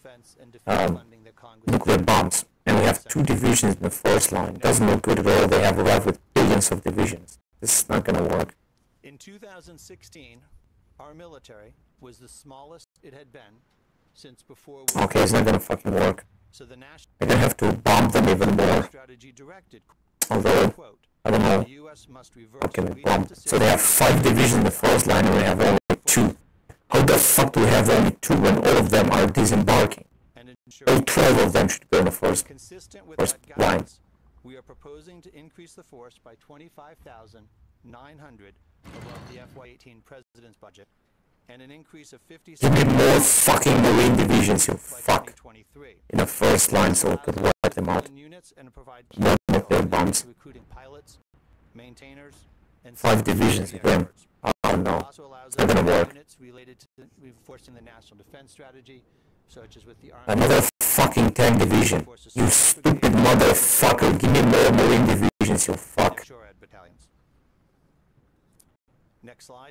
um, nuclear bombs. And we have two divisions in the first line. Doesn't look good at all. They have arrived with billions of divisions. This is not gonna work. In two thousand sixteen, our military was the smallest it had been since before. Okay, it's not gonna fucking work. So the national We're gonna have to bomb them even more. strategy directed. Although, I don't know. The U S must revert How can to we bomb? regional So they have five divisions in the first line and we have only two. How the fuck do we have only two when all of them are disembarking? and ensure All twelve of them should go in the first. consistent with first that line. guidance. We are proposing to increase the force by twenty-five thousand nine hundred above the F Y eighteen president's budget, and an increase of fifty. Give me more fucking marine divisions, you by fuck. twenty twenty-three. In the first line so we could wipe them out. Units and provide More nuclear bombs. recruiting pilots, maintainers, five divisions again. Oh no, it's not gonna work. Related to reinforcing the national defense strategy, such as with the Army. Another fucking tank division. You stupid motherfucker. Give me more Marine divisions, you fuck. Battalions. Next slide.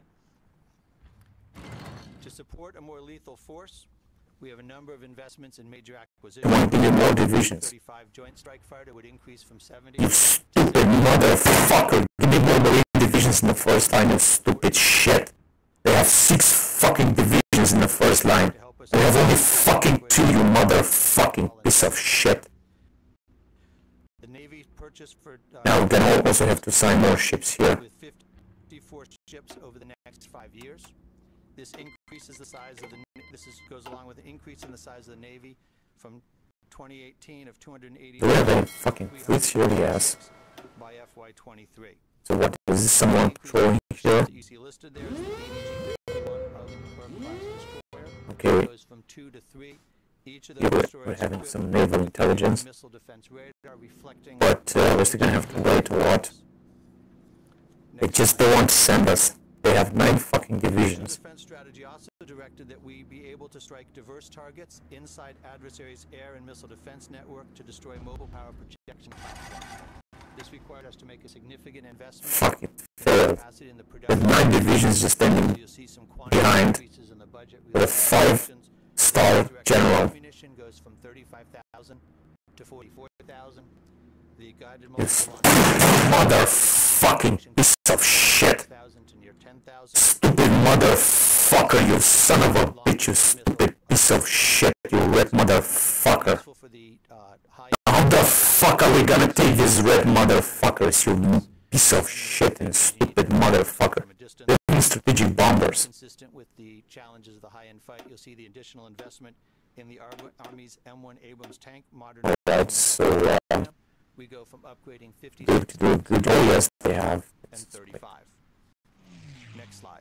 To support a more lethal force, we have a number of investments in major acquisitions. Come on, give me more divisions. thirty-five Joint Strike Fighter would increase from seventy. You stupid motherfucker. Give me more Marine divisions in the first line, you stupid shit. They have six fucking divisions in the first line. We have only fucking two, you motherfucking piece of shit. The Navy purchased for, uh, now we're gonna also have to sign more ships here. With fifty-four ships over the next five years. This increases the size of the. This is, goes along with an increase in the size of the Navy from twenty eighteen of two hundred eighty. Do we have any fucking fleets here? Yes. By F Y twenty-three. So what is this? Someone patrolling here? You see listed there is the A D G fifty-one class destroyer. Okay. Goes from two to three. Each of Here those we're, we're having some naval intelligence, missile defense radar reflecting. but uh, we're still gonna have to wait a lot. They just don't want to send us. They have nine fucking divisions. The defense strategy also directed that we be able to strike diverse targets inside adversaries' air and missile defense network to destroy mobile power projection platforms. This required us to make a significant investment. Fuck it, failed. In the With nine divisions just standing behind with a five-star general. Ammunition goes from thirty-five thousand to forty-four thousand. The guided You motherfucking piece of shit. Stupid motherfucker, you son of a bitch, you stupid piece of shit, you red motherfucker. How the fuck are we gonna take these red motherfuckers, you piece of shit and stupid motherfucker? They're doing strategic bombers. Consistent with the challenges of the high-end fight, you'll see the additional investment in the Army's M one Abrams tank modernization. Alright, so uh, we go from upgrading fifty to do a good job. Yes, they have. And thirty-five. Next slide.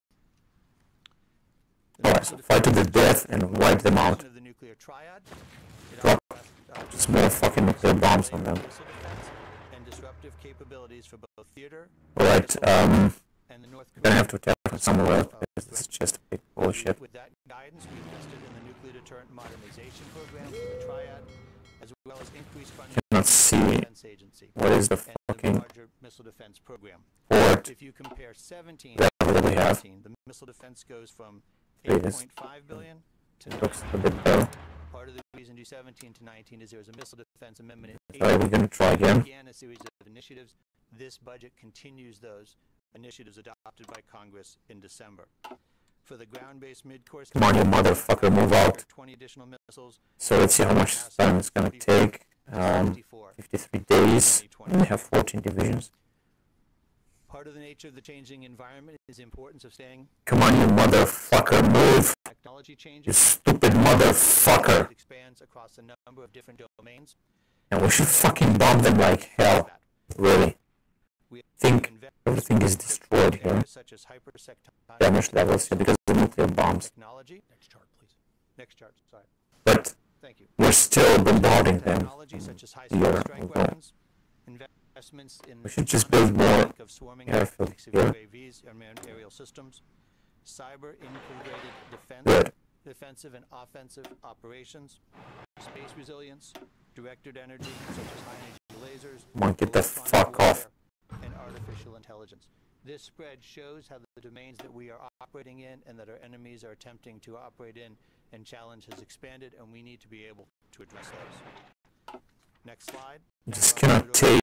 Alright, so fight to the death and wipe them out. The nuclear triad. Drop just more fucking nuclear bombs on them. And disruptive capabilities for both theater. Alright, um, we're gonna have to attack from somewhere else. This is just a big bullshit. With that guidance, we invested in the nuclear deterrent modernization program for the triad, as well as increased funding. Cannot see what is the fucking missile defense program. port. If you compare seventeen that we have. the missile defense goes from eight point five billion to it looks a bit better. Part of the reason to do seventeen to nineteen is there was a missile defense amendment. Alright, we're gonna try again. Began a series of initiatives. This budget continues those initiatives adopted by Congress in December. For the ground-based mid-course, Come on, you motherfucker, move out. twenty additional missiles. So let's see how much time it's gonna take. Um, fifty-three days. And we have fourteen divisions. Part of the nature of the changing environment is the importance of staying. Come on, you motherfucker, move! Technology changes. You stupid motherfucker! It expands across a number of different domains. And we should fucking bomb them like hell. Really. Think everything is destroyed here. Damage levels here because of the nuclear bombs. Technology. Next chart, please. Next chart. Sorry. But Thank you. we're still bombarding them. Technology such as high-speed Here, strike over. weapons. Investments in We should just build more of swarming airfield civil here. U A Vs, unmanned aerial systems, cyber integrated defense, Good. defensive and offensive operations, space resilience, directed energy such as high energy lasers, Come on, get the electronic fuck off. warfare, and artificial intelligence. This spread shows how the domains that we are operating in and that our enemies are attempting to operate in and challenge has expanded, and we need to be able to address those. Next slide. Just cannot take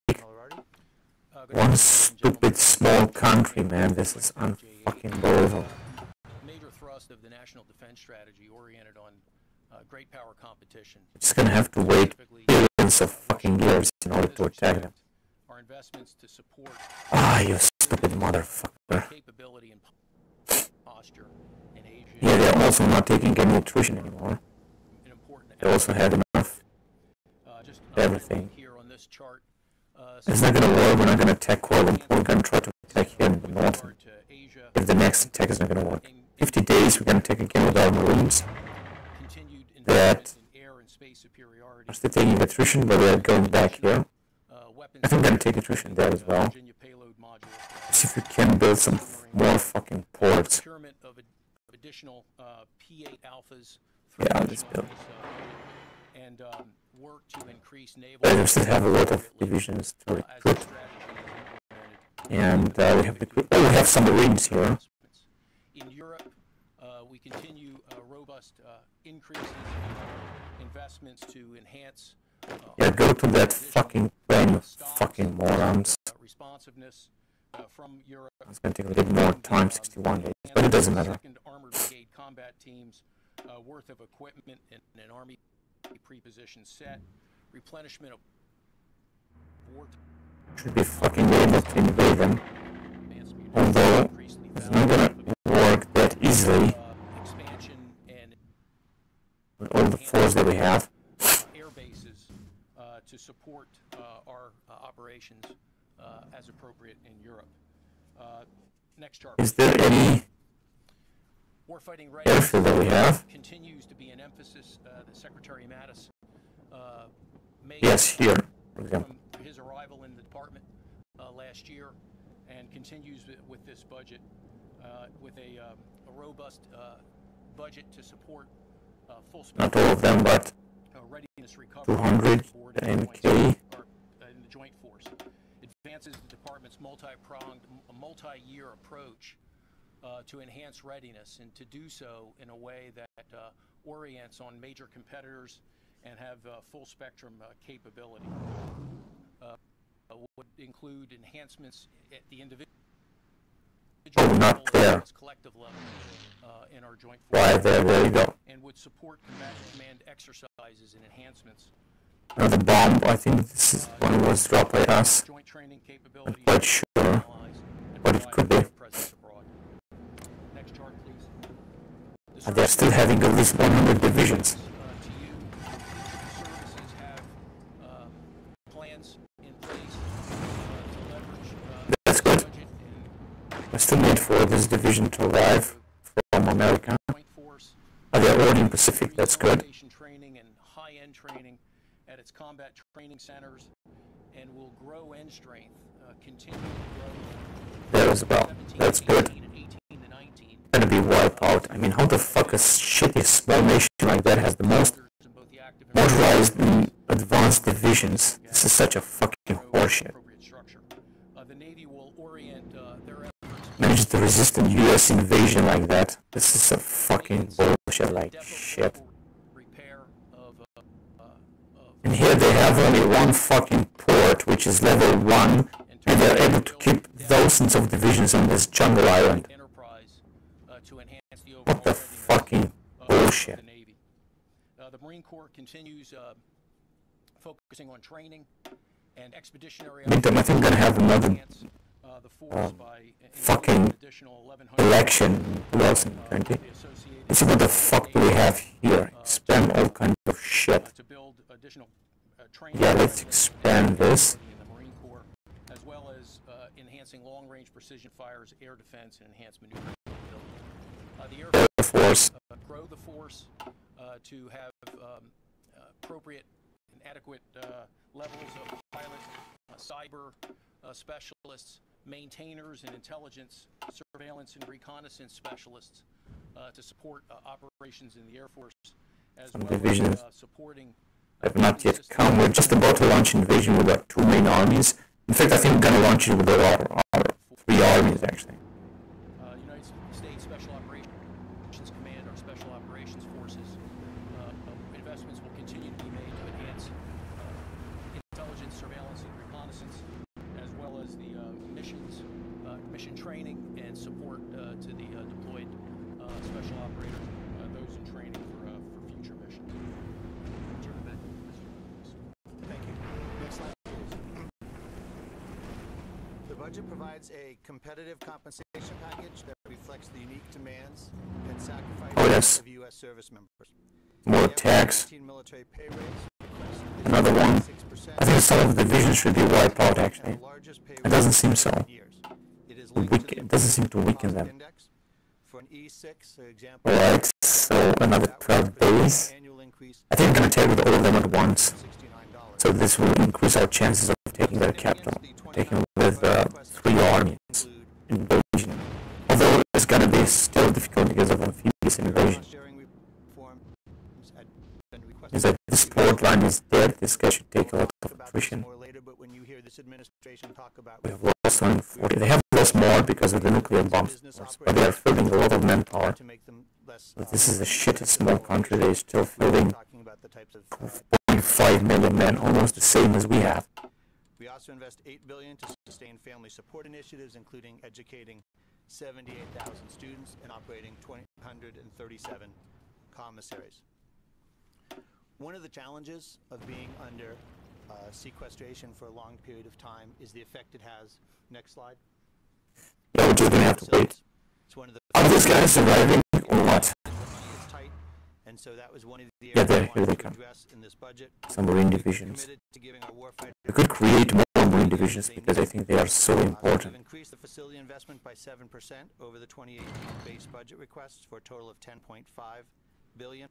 one stupid small country, man. This is unfucking believable. Major thrust of the national defense strategy oriented on uh, great power competition. We're just gonna have to wait billions of fucking years in order to attack them. Our investments to support Ah, you stupid motherfucker. capability and posture in Asia. Yeah, they're also not taking any nutrition anymore. An important They also had enough uh, just everything. here on this chart. Uh, It's not gonna work. We're not gonna attack Kuala Lumpur. We're gonna try to attack here in the north. to Asia, If the next attack is not gonna work. fifty days, we're gonna take again with our Marines. continued That investment in air and space superiority. are still taking attrition, but we're going back here. Uh, weapons I think we're gonna take attrition there as well. Virginia payload module. See if we can build some more fucking ports. Procurement of, ad of additional uh, P eight alphas. Yeah, let's build. Uh, and um, work to increase naval. But we still have a lot of divisions to recruit. And uh, we have the oh, we have submarines here. In Europe, uh, we continue uh, robust uh, increases in investments to enhance. Uh, yeah, go to that fucking plane, you fucking morons. Uh, responsiveness uh, from Europe. It's gonna take a little more time, sixty-one days, but it doesn't matter. Second Armored Brigade combat teams uh, worth of equipment in, in an Army pre-position set, replenishment of war. Should be fucking able to invade them. Although it's not gonna work that easily with all the force that we have. Air bases uh, to support uh, our uh, operations uh, as appropriate in Europe. Uh, next chart. Is there any warfighting airfield that we have? Continues to be an emphasis uh, that Secretary Mattis uh, made. Yes, here, for example. From his arrival in the department uh, last year, and continues with this budget uh, with a, um, a robust uh, budget to support uh, full not all of them, but uh, readiness recovery two hundred M K. In the Joint Force advances the department's multi-pronged, multi-year approach uh, to enhance readiness, and to do so in a way that uh, orients on major competitors and have uh, full spectrum uh, capability. Uh, would include enhancements at the individual Oh, not there. collective level uh, in our joint force. Right there, there you go. And would support combatant command exercises and enhancements. Another bomb, I think this is one was dropped by us. Joint training Not quite sure, but it could be. Next chart, please. And they're still having at least one hundred divisions. That's good. I still need for this division to arrive from America. Oh, they're already in Pacific, that's good. Training and high-end training at its combat training centers, and will grow end strength, uh, continue to grow. There as well. That's good. Gonna be wiped out. I mean, how the fuck a shitty small nation like that has the most motorized and advanced divisions? This is such a fucking horseshit. Managed to resist a U S invasion like that. This is a fucking bullshit like shit. And here they have only one fucking port, which is level one, and they're able to keep thousands of divisions on this jungle island. What the fucking bullshit. Uh, the Marine Corps continues uh, focusing on training and expeditionary. Meantime, I think we're gonna have another uh, fucking election in twenty twenty. Let's see what the fuck do we have here. Expand all kinds of shit. Yeah, let's expand this. As well as uh, enhancing long-range precision fires, air defense, and enhanced maneuver capability. Uh, the Air Force uh, grow the force uh, to have um, uh, appropriate and adequate uh, levels of pilot, uh, cyber uh, specialists, maintainers, and intelligence, surveillance, and reconnaissance specialists uh, to support uh, operations in the Air Force, as Some well divisions as uh, supporting have not yet come. We're just about to launch invasion with our two main armies. In fact, I think we're gonna launch it with our, our three armies actually. Uh, United States Special Operations Command, our Special Operations Forces, uh, uh, investments will continue to be made to enhance uh, intelligence, surveillance, and reconnaissance, as well as the uh, missions, uh, mission training, and support uh, to the uh, deployed uh, special operators, uh, those in training for, uh, for future missions. Turn it back to Mister Thank you. Next slide, please. The budget provides a competitive compensation package that reflects the unique demands and sacrifices Oh, yes. of U S service members. More tax. Military pay raise Another one. I think some of the divisions should be wiped out actually. It doesn't seem so. It is Weak, it doesn't seem to weaken them. For an E six example, Alright, so another twelve days. I think I'm gonna take with all of them at once. So this will increase our chances of taking their capital. Taking with uh, three armies. invasion. Although it's gonna be still difficult because of amphibious invasion. Is that this port line is dead, this guy should take a lot of attrition. We have lost one forty. They have lost more because of the nuclear bombs, but they are fielding a lot of manpower. But this is a shitty small country, they're still fielding four point five million men, almost the same as we have. We also invest eight billion dollars to sustain family support initiatives, including educating seventy-eight thousand students and operating two hundred thirty-seven commissaries. One of the challenges of being under uh, sequestration for a long period of time is the effect it has. Next slide. Yeah, we're just gonna have to wait. Are these guys surviving or what? It's tight, and so that was one of the Yeah, areas there, we here wanted they to come. address in this budget. Some marine divisions. Committed to giving our warfighter We could create more marine divisions because I think they are so important. We've increased the facility investment by seven percent over the twenty eighteen base budget requests for a total of ten point five billion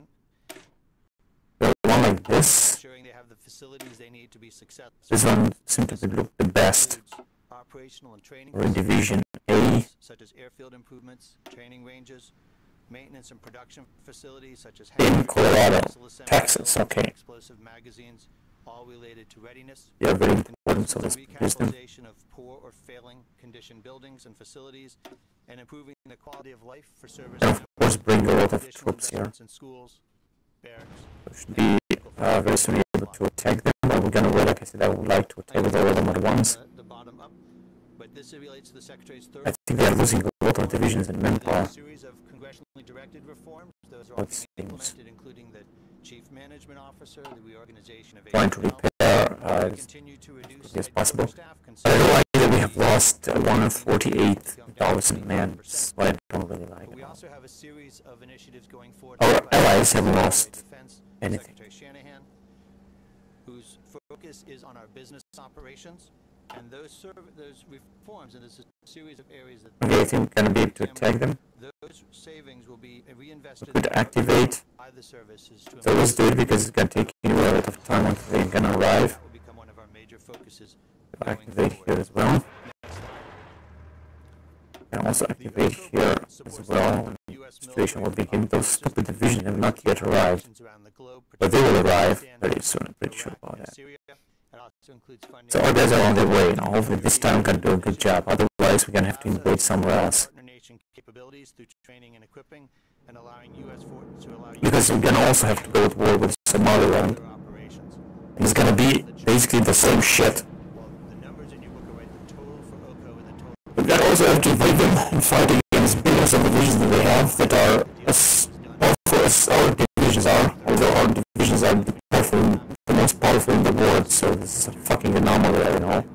Well, one like this, ensuring they have the facilities they need to be successful. this one seems to look the best. Operational and training We're in Division A. such as airfield improvements, training ranges, maintenance and production facilities such as In hangar- Colorado, missile assembly Texas, facilities, okay. explosive magazines, all related to readiness. They are very important, so The let's use them. recapitalization of poor or failing condition buildings and facilities, and improving the quality of life for service And of course bring a lot of additional troops here. investments in schools, barracks. We should be uh, very soon able to attack them, but we're gonna wait. Like I said, I would like to attack with all of them at once. The, the bottom up, but this relates to the Secretary's third. I think they are losing a lot of divisions and manpower. A series of congressionally directed reforms. Those are all What being seems implemented, including the chief management officer, the reorganization of Trying to A M L, repair uh, as continue to reduce quickly as headcount possible. staff, I don't consolidate like that we have lost uh, one hundred forty-eight thousand men. That's what I don't really like. But we also have a series of initiatives going forward. Our led by allies have Secretary of lost Defense, anything. Secretary Shanahan, whose focus is on our business operations, and those serv- those reforms, and there's a series of areas that. Okay, I think we're gonna be able to attack them. Those savings will be reinvested. We could activate. by the services to So let's do it improve because it's gonna take you a lot of time until they're gonna arrive. That will become one of our major focuses going Activate forward. here as well. Next slide. And also activate here as well. When the situation will begin. Those stupid divisions have not yet arrived, but they will arrive very soon. I'm pretty sure about that. So our guys are on their way. Now hopefully this time we can do a good job. Otherwise we're gonna have to invade somewhere else. Because we're gonna also have to go to war with Somaliland. And it's gonna be basically the same shit. We're gonna also have to invade them and fight against billions of divisions that they have that are as powerful as our divisions are, although our divisions are the, powerful, the most powerful in the world, so this is a fucking anomaly, you know.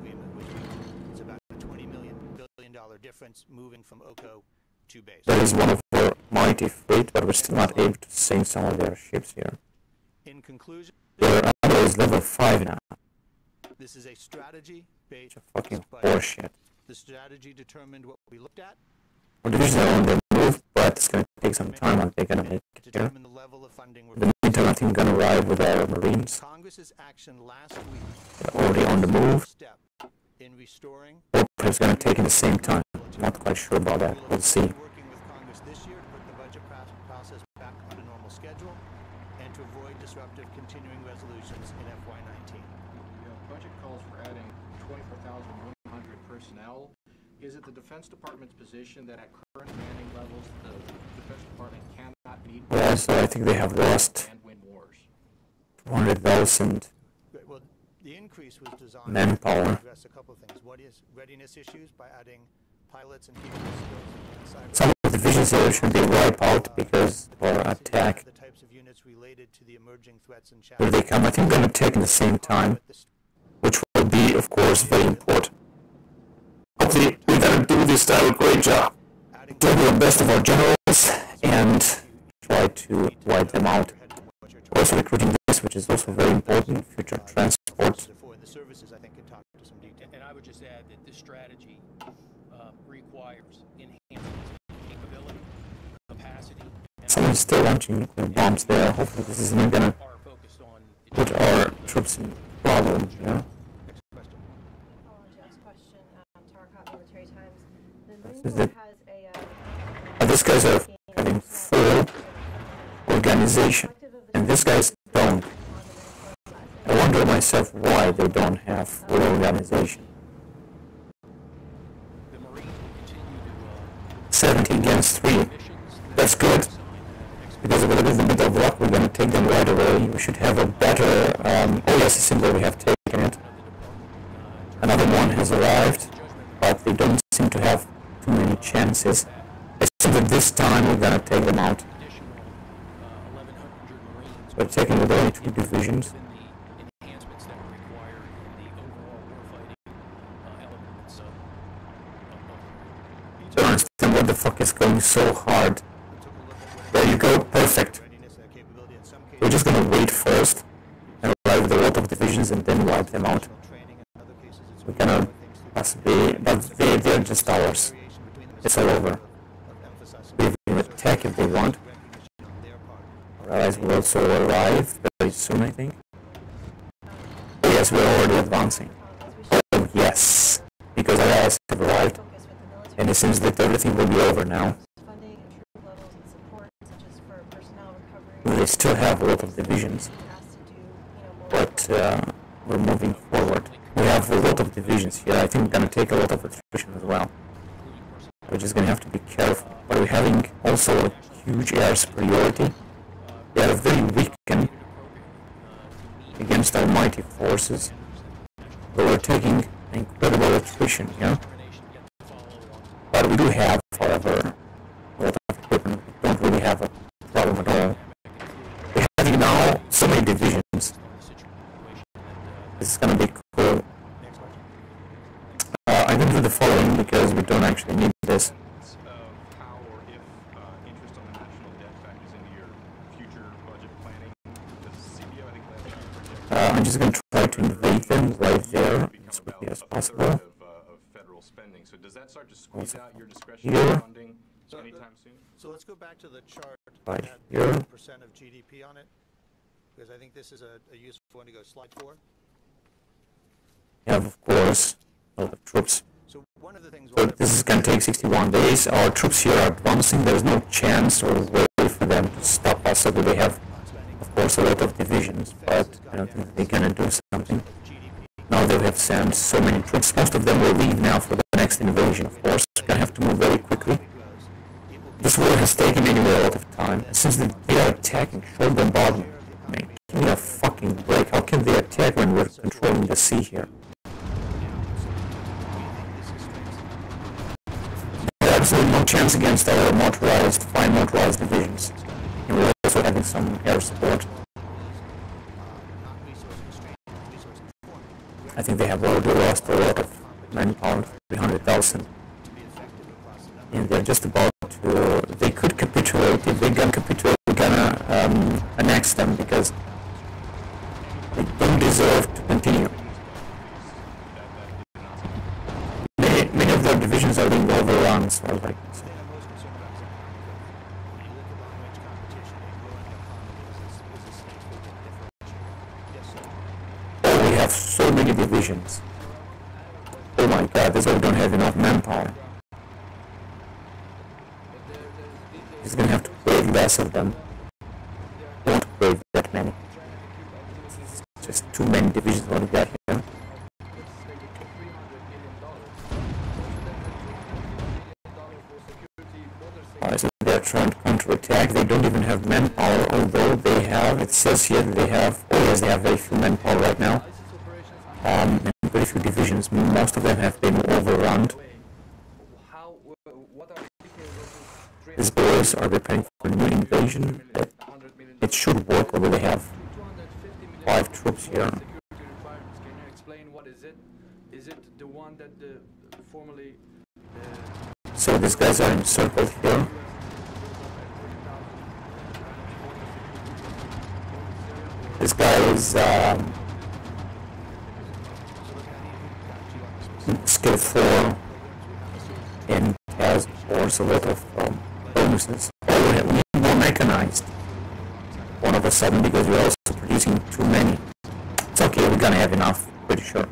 It's about a twenty million billion dollar difference moving from O C O to base. That is one of our mighty fleet, but we're still not able to sink some of their ships here. In conclusion, Their armor is level five now. this is a strategy based Fucking budget. horseshit. The strategy determined what we looked at, Our divisions are on the move, but it's gonna take some time until they're gonna make it here. determined the level of funding In the meantime, I think we're gonna arrive with our marines. Congress's action last week. They're already on the move. Step in restoring. Or it's gonna take in the same time. Not quite sure about that. We'll see. Working with Congress this year to put the budget pro- process back on a normal schedule and to avoid disruptive continuing resolutions in F Y nineteen. The uh, budget calls for adding twenty-four thousand one hundred personnel. Is it the Defense Department's position that at current manning levels, the Defense Department cannot meet Yeah, so I think they have lost and win wars? two hundred thousand Great. Well, the increase was designed manpower. to address a couple of things. What is readiness issues by adding pilots and people with skills in cyber. Some of the divisions here should be wiped out because of our attack. The types of units related to the emerging threats and Here they come. I think they're gonna attack at the same time, which will be, of course, very important. Hopefully, we're gonna do this style a great job. Take the best of our generals and try to wipe them out. Also recruiting this, which is also very important, future transport. The services, I think, could talk to some detail. And I would just add that this strategy uh, requires enhancements in capability, capacity, and Someone's still launching nuclear bombs there. Hopefully this is not gonna are focused on put our troops in problems, you know? Next question. Following Jeff's question, um, Tarkot Military Times, these guys are having full organization, and these guys don't. I wonder myself why they don't have full organization. seventy against three. That's good. Because with a little bit of luck, we're going to take them right away. We should have a better... Um, oh yes, it seems like we have taken it. Another one has arrived, but they don't seem to have too many chances. It seems that this time we're going to take them out. So we're taking with only two divisions. I don't understand what the fuck is going so hard. There you go, perfect. We're just gonna wait first and arrive with a lot of divisions and then wipe them out. We're gonna possibly, but they, they're just ours. It's all over. We can attack if they want. Our allies will also arrive very soon, I think. Oh yes, we're already advancing. Oh yes, because our allies have arrived. And it seems that everything will be over now. They still have a lot of divisions, but uh, we're moving forward. We have a lot of divisions here. I think we're going to take a lot of attrition as well. We're just going to have to be careful. But we're having also a huge air superiority. They are very weakened against our mighty forces. But we're taking incredible attrition here. But we do have, however, a lot of equipment. We don't really have a problem at all. We're having now so many divisions. This is going to be cool. Uh, I'm going to do the following because we don't actually need this. How or if uh, interest on the national debt factors into your future budget planning? The C B O, I think, last year Uh, I'm just going to try to invade them right there as quickly as possible. of, uh, of federal spending. So does that start to squeeze out your discretionary Here. funding anytime soon? So let's go back to the chart Right that here. had percent of G D P on it, because I think this is a, a useful one to go slide four. We have, of course, a lot of troops. So one of the things. So this is going to take sixty-one days. Our troops here are advancing. There's no chance or way for them to stop us. So they have, of course, a lot of divisions, but I don't think they're going to do something. Now they have sent so many troops. Most of them will leave now for the next invasion, of course. We're going to have to move very quickly. This war has taken anyway a lot of time. Since they are attacking short bombardment, I mean, give me a fucking break. How can they attack when we're controlling the sea here? There's absolutely no chance against our motorized, fine motorized divisions. And we're also having some air support. I think they have already lost a lot of manpower, three hundred thousand. And they're just about to, they could capitulate. If they're gonna capitulate, we're gonna um, annex them because they don't deserve to continue. Many, many of their divisions are being overrun, so I was like, so. Oh, we have so many divisions. Oh my god, that's why we don't have enough manpower. He's gonna have to brave less of them. Don't brave that many. It's just too many divisions what we got here. Alright, so they're trying to counterattack. They don't even have manpower, although they have, it says here that they have, oh yes, they have very few manpower right now. Um, and very few divisions. Most of them have been overrun. These boys are preparing for a new invasion. It should work, although they have five troops here. Can you explain what is it? Is it the one that the formerly? Uh, so these guys are encircled here. This guy is um, skill four and has, of course, a lot of um, bonuses. Oh, we have we need more mechanized. All of a sudden, because we're also producing too many. It's okay, we're gonna have enough, pretty sure.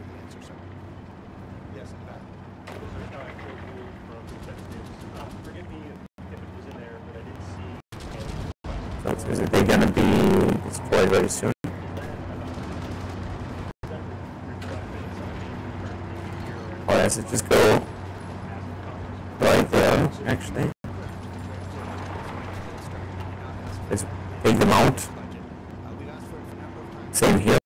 So is they gonna be destroyed very soon? Or does it just go right there, actually? Let's take them out. Same here.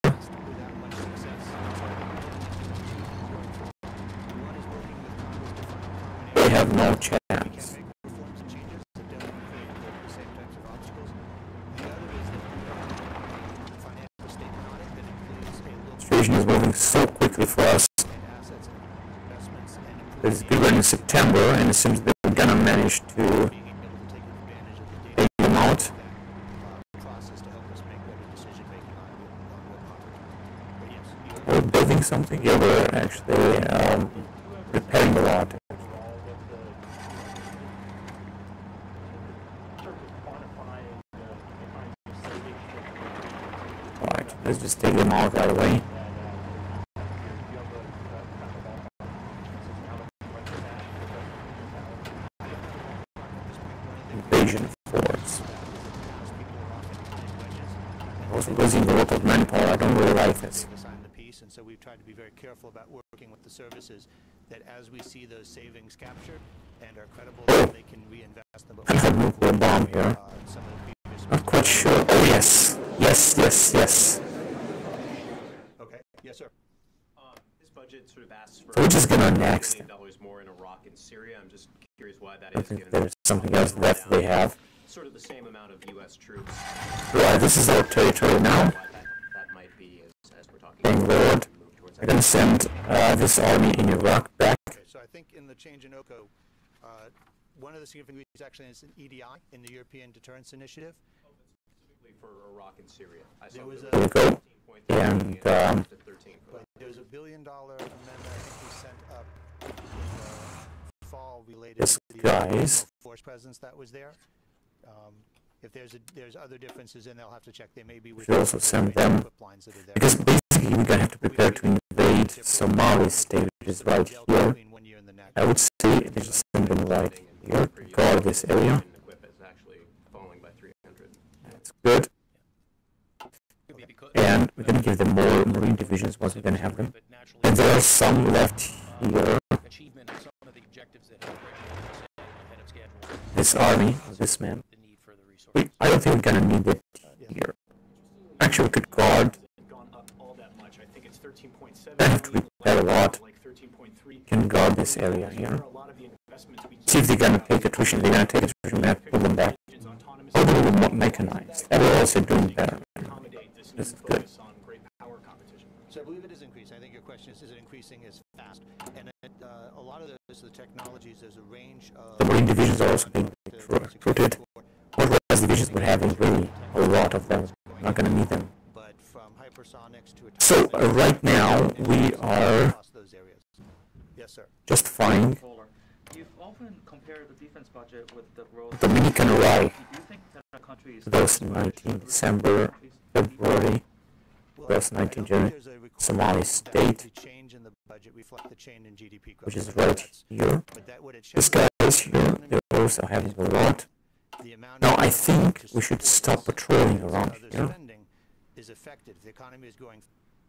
They have no chance. The situation is moving so quickly for us. It's bigger in September, and it seems that we're gonna manage to take them out. We're building something here. We're actually um, repairing a lot. Alright, let's just take them out right away. Invasion force. Also losing a lot of manpower. I don't really like this. And so we've tried to be very careful about working with the services that as we see those savings captured and are credible, that they can reinvest them. I have nuclear bomb here. Not quite sure. Oh yes, yes, yes, yes. Okay. Yes, sir. Um, this budget sort of asks for So we're just gonna next. million dollars more in Iraq and Syria. I'm just curious why that I is. think given there's something else left they have. Sort of the same amount of U S troops. Right, this is our territory now. Why that, that might be as, as we're talking Thank about. Lord. Move towards We're gonna send uh, this army in Iraq back. Okay, so I think in the change in O C O, uh, one of the significant reasons actually is an E D I in the European Deterrence Initiative. specifically for Iraq and Syria. I saw There was it a- There we go. thirteen point three And, million um, to thirteen. But there was a billion dollar amendment I think we sent up in the fall related Yes, to the guys. force presence that was there. Um, if there's a, there's other differences, then they'll have to check. They may be with should also send them, equip lines that are there. because basically we're gonna have to prepare to invade Somali state, which is right here. Between one year and the next. I would say they just send them right here to guard this area. And equip is actually falling by three hundred. That's good. Could be because- And we're gonna give them more marine divisions once we're gonna have them. But naturally, And there are some left here. achievement of some of the objectives that have originally been set ahead of schedule. This army, this man. The need for the resources. We, I don't think we're gonna need it here. Actually, we could guard. Gone up all that much. I think it's thirteen point seven. I have to repair a lot. Like thirteen point three. Can guard this area here. A lot of the investments we See if they're gonna take attrition. They're gonna take attrition. We're gonna pull them back. Or they will not mechanize. That will also doing better. accommodate this new This is good. focus on great power competition. So I believe it is increasing. I think your question is, is it increasing as fast? And it, uh, a lot of those, the technologies, there's a range of... The marine divisions are also being recruited. Otherwise, divisions would have really a lot of them. Not gonna need them. But from hypersonics to... So uh, right now we are across those areas. Yes, sir. just fine. Controller. You've often compared the defense budget with the growth. Dominican Right. Do you think that our country is twenty nineteen December, February, Well, twenty nineteen I don't think January, there's a requirement Somali that state, The change in the budget reflect the change in G D P growth. which is I think right that's- here. But that what it This shows guy is is here. They're also having a lot. the amount Now of I money think to we should support stop patrolling other around here. spending is effective. The economy is growing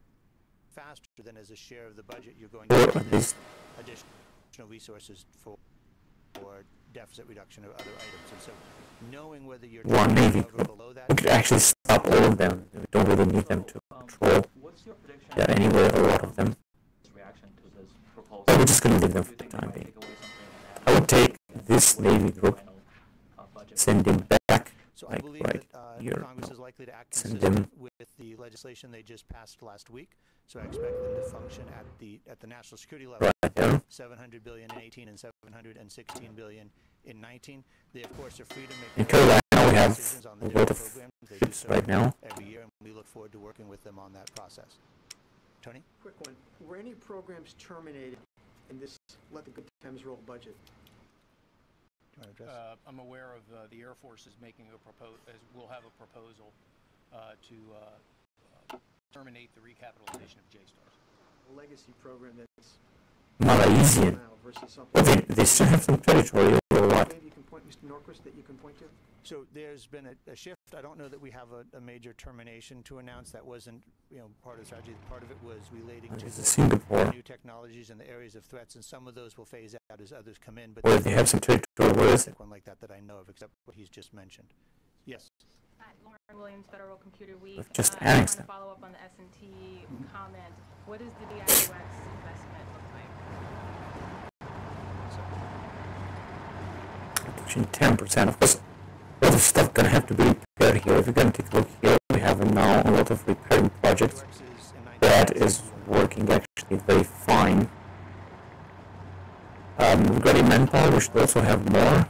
faster than as a share of the budget. You're going to Or need at least additional resources for for deficit reduction of other items. And so knowing whether you're one Navy above or group. below that, We could actually stop all of them. We don't really need them to Um, patrol. What's your prediction? Yeah, anyway, a lot of them. Reaction to this proposal? But we're just gonna leave them Do for you the think time they might being. take away something I and would take this Navy group, final, uh, budget? send him back, So I like believe right that uh, here. Congress is likely to act Send consistent them- with the legislation they just passed last week. So I expect them to function at the at the national security level. Right there. seven hundred billion in eighteen and seven hundred sixteen billion in nineteen. They of course are free to make In Carolina, we have decisions on a the lot different of programs. They do ships so right now. every year, and we look forward to working with them on that process. Tony? Quick one. Were any programs terminated in this Let the Good Times Roll budget? Do you want to address? Uh, I'm aware of uh, the Air Force is making a propos, as we'll have a proposal uh, to uh, uh, terminate the recapitalization of J-STARS. A legacy program that's Malaysian. now versus something. Well, they, they still have some territory or what? Maybe you can point, Mister Norquist, that you can point to? So there's been a, a shift I don't know that we have a, a major termination to announce. That wasn't, you know, part of the strategy. Part of it was relating to This the is Singapore, new technologies and the areas of threats, and some of those will phase out as others come in. But where they have some territory. Where is it? one like that that I know of, except what he's just mentioned. Yes. Hi, Lauren Williams, Federal Computer Week. We've just uh, I want annexed to them. follow up on the S and T comment. What does the D I U X investment look like? Reduction ten percent. Of course, a lot of stuff gonna have to be repaired here. If you're gonna take a look here, we have now a lot of repairing projects. That is working actually very fine. Um, we've got a manpower, we should also have more.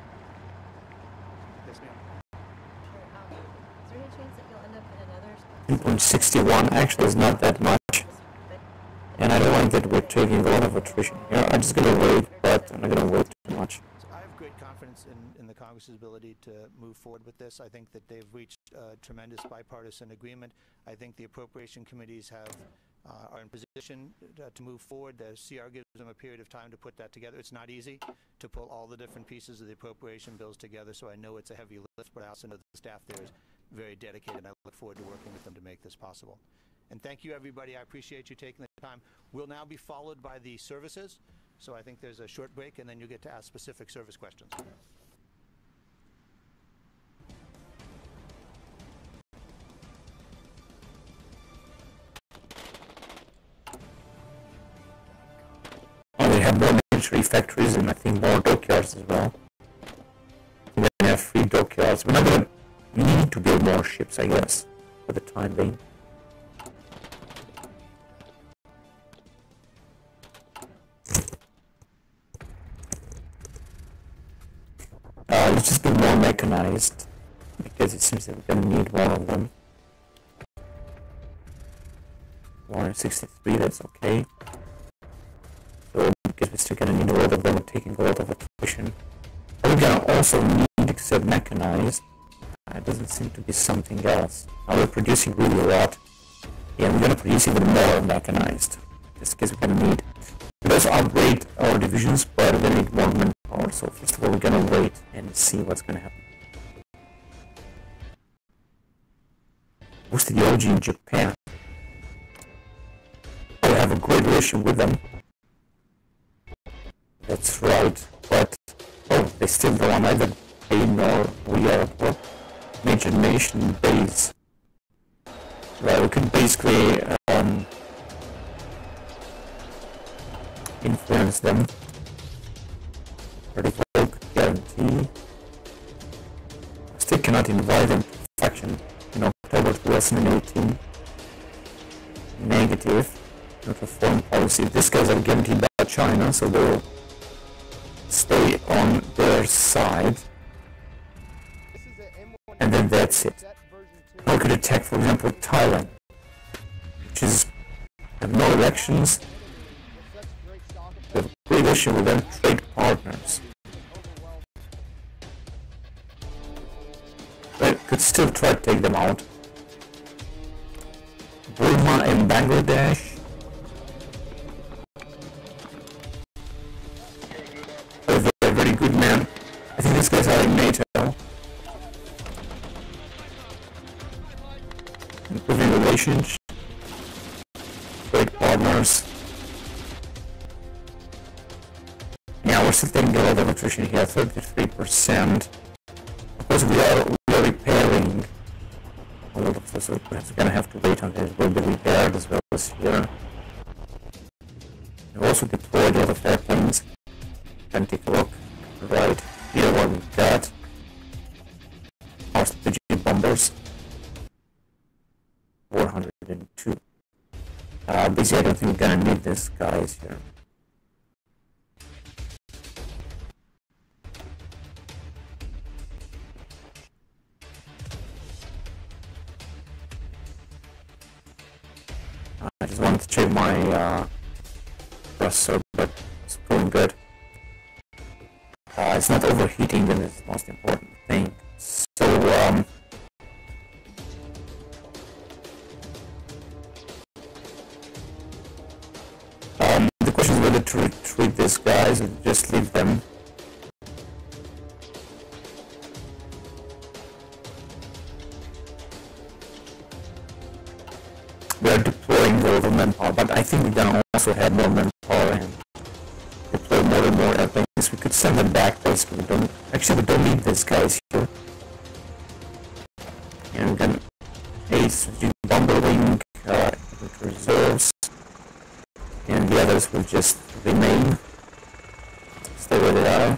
Yes, ma'am. Is there any chance that you'll end up in another? two point six one actually is not that much. And I don't like that we're taking a lot of attrition here. I'm just gonna wait, but I'm not gonna wait too much. So I have great confidence in, in the Congress's ability to move forward with this. I think that they've reached uh, tremendous bipartisan agreement. I think the appropriation committees have uh, are in position uh, to move forward. The C R gives them a period of time to put that together. It's not easy to pull all the different pieces of the appropriation bills together, so I know it's a heavy lift, but I also know the staff there is very dedicated, and I look forward to working with them to make this possible. And thank you, everybody. I appreciate you taking the time. We'll now be followed by the services, so I think there's a short break, and then you'll get to ask specific service questions. And we have more military factories and I think more dockyards as well. We're gonna have three dockyards. We're not gonna need to build more ships, I guess, for the time being. Uh, let's just be more mechanized, because it seems that we're gonna need more of them. one sixty-three, that's okay. So, because we're still gonna need a lot of them, we're taking a lot of attrition. What we're gonna also need, except mechanized, uh, it doesn't seem to be something else. Now we're producing really a lot. Yeah, we're gonna produce even more mechanized, just because we're gonna need. We also upgrade our divisions, but we're gonna need more manpower. So first of all, we're gonna wait and see what's gonna happen. What's the technology in Japan? We have a great relation with them. That's right, but oh, they still don't want either pay nor we are a major nation base. Right, we can basically um, influence them. Vertical guarantee. Still cannot invite them to faction in October two thousand eighteen. Negative. Neutral foreign policy. These guys are guaranteed by China, so they'll stay on their side. And then that's it. We could attack, for example, Thailand, which is have no elections. We have a great issue with them, trade partners. But could still try to take them out. Burma and Bangladesh. They're very, very good, man. I think these guys are in NATO. Improving relations. Trade partners. Yeah, we're still taking a lot of attrition here, thirty-three percent. Of course, we are, we are repairing a lot of this, so we're going to have to wait until it will be repaired as well as here. We've also deployed a lot of airplanes. You can take a look right here what we've got. Our strategic bombers. four hundred two. Uh, basically, I don't think we're going to need these guys here. I just wanted to check my uh, processor, but it's going good. Uh, it's not overheating, and it's the most important thing. So, um, um, the question is whether to retreat these guys or just leave them. manpower, but I think we're gonna also have more manpower and deploy more and more airplanes. We could send them back, basically. We don't, actually, we don't need these guys here. And we're gonna ace bomber wing uh, with reserves, and the others will just remain, stay where they are.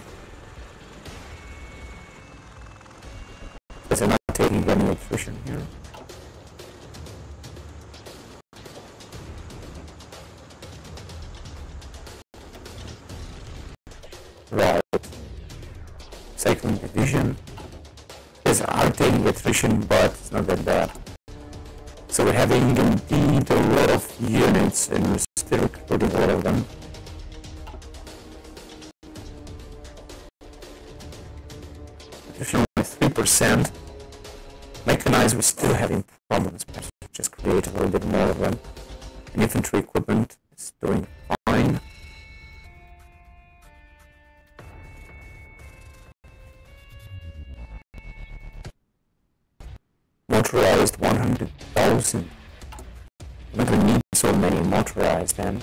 Because they're not taking any attrition here. Right. Second division. Yes, are taking attrition, but it's not that bad. So we're having indeed a lot of units, and we're still recruiting a lot of them. Attrition only three percent. Mechanized, we're still having problems, but just create a little bit more of them. And infantry equipment is doing fine. Motorized one hundred thousand. We don't need so many motorized then.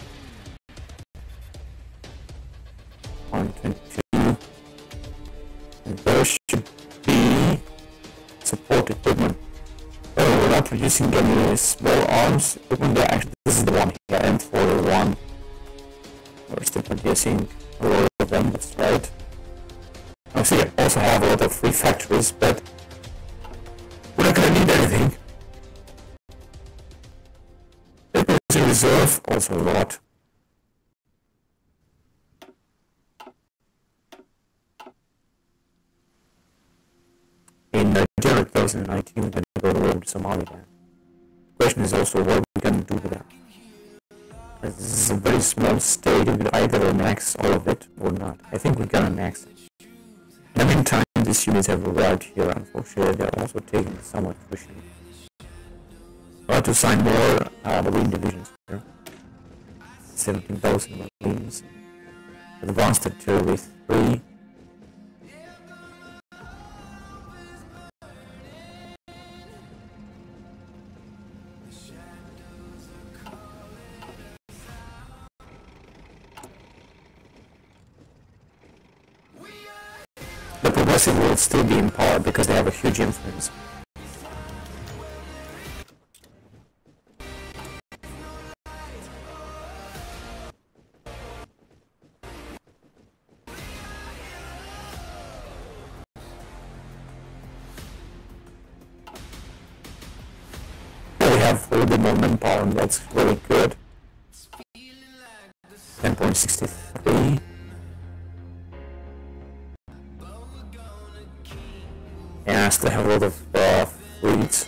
one twenty-two. And there should be support equipment. Oh, we're not producing any small arms equipment. Yeah, actually, this is the one here, M four oh one. We're still producing a lot of them, that's right. Obviously, we also have a lot of free factories, but we're not going to need anything. There's reserve, also a lot. In uh, January twenty nineteen, we're going to go over to Somaliland. The question is also what we're going to do with that. This is a very small state, we could either annex all of it or not. I think we're going to annex it. In the meantime, these units have arrived here. Unfortunately, they're also taking some attrition. We have to assign more uh, marine divisions here. seventeen thousand marines. Advanced artillery three. The progressive will still be in power because they have a huge influence. We have a little bit more manpower, and that's really good. ten point six three. And I still have a lot of uh, fleets.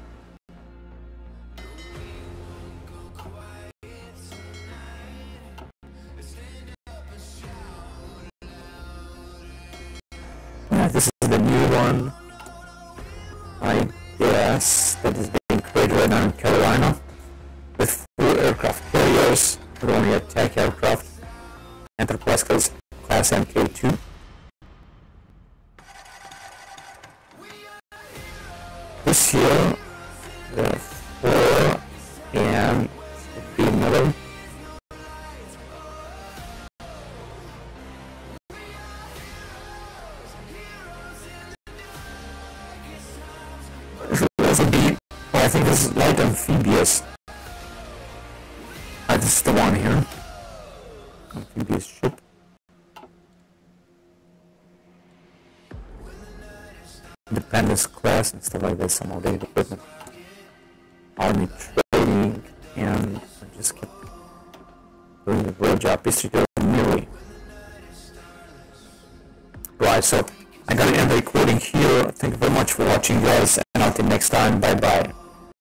Yeah, this is the new one, I guess, that is being created right now in Carolina, with four aircraft carriers, with only attack aircraft, Enterprise class, class M K two. This here, the four, and the another. This will also be, well, I think this is light amphibious. Ah, this is the one here. Amphibious ship. Independence class and stuff like that, some outdated equipment. Army training, and I just keep doing a great job. History Miri. Right, so I gotta end the recording here. Thank you very much for watching, guys, and until next time, bye bye.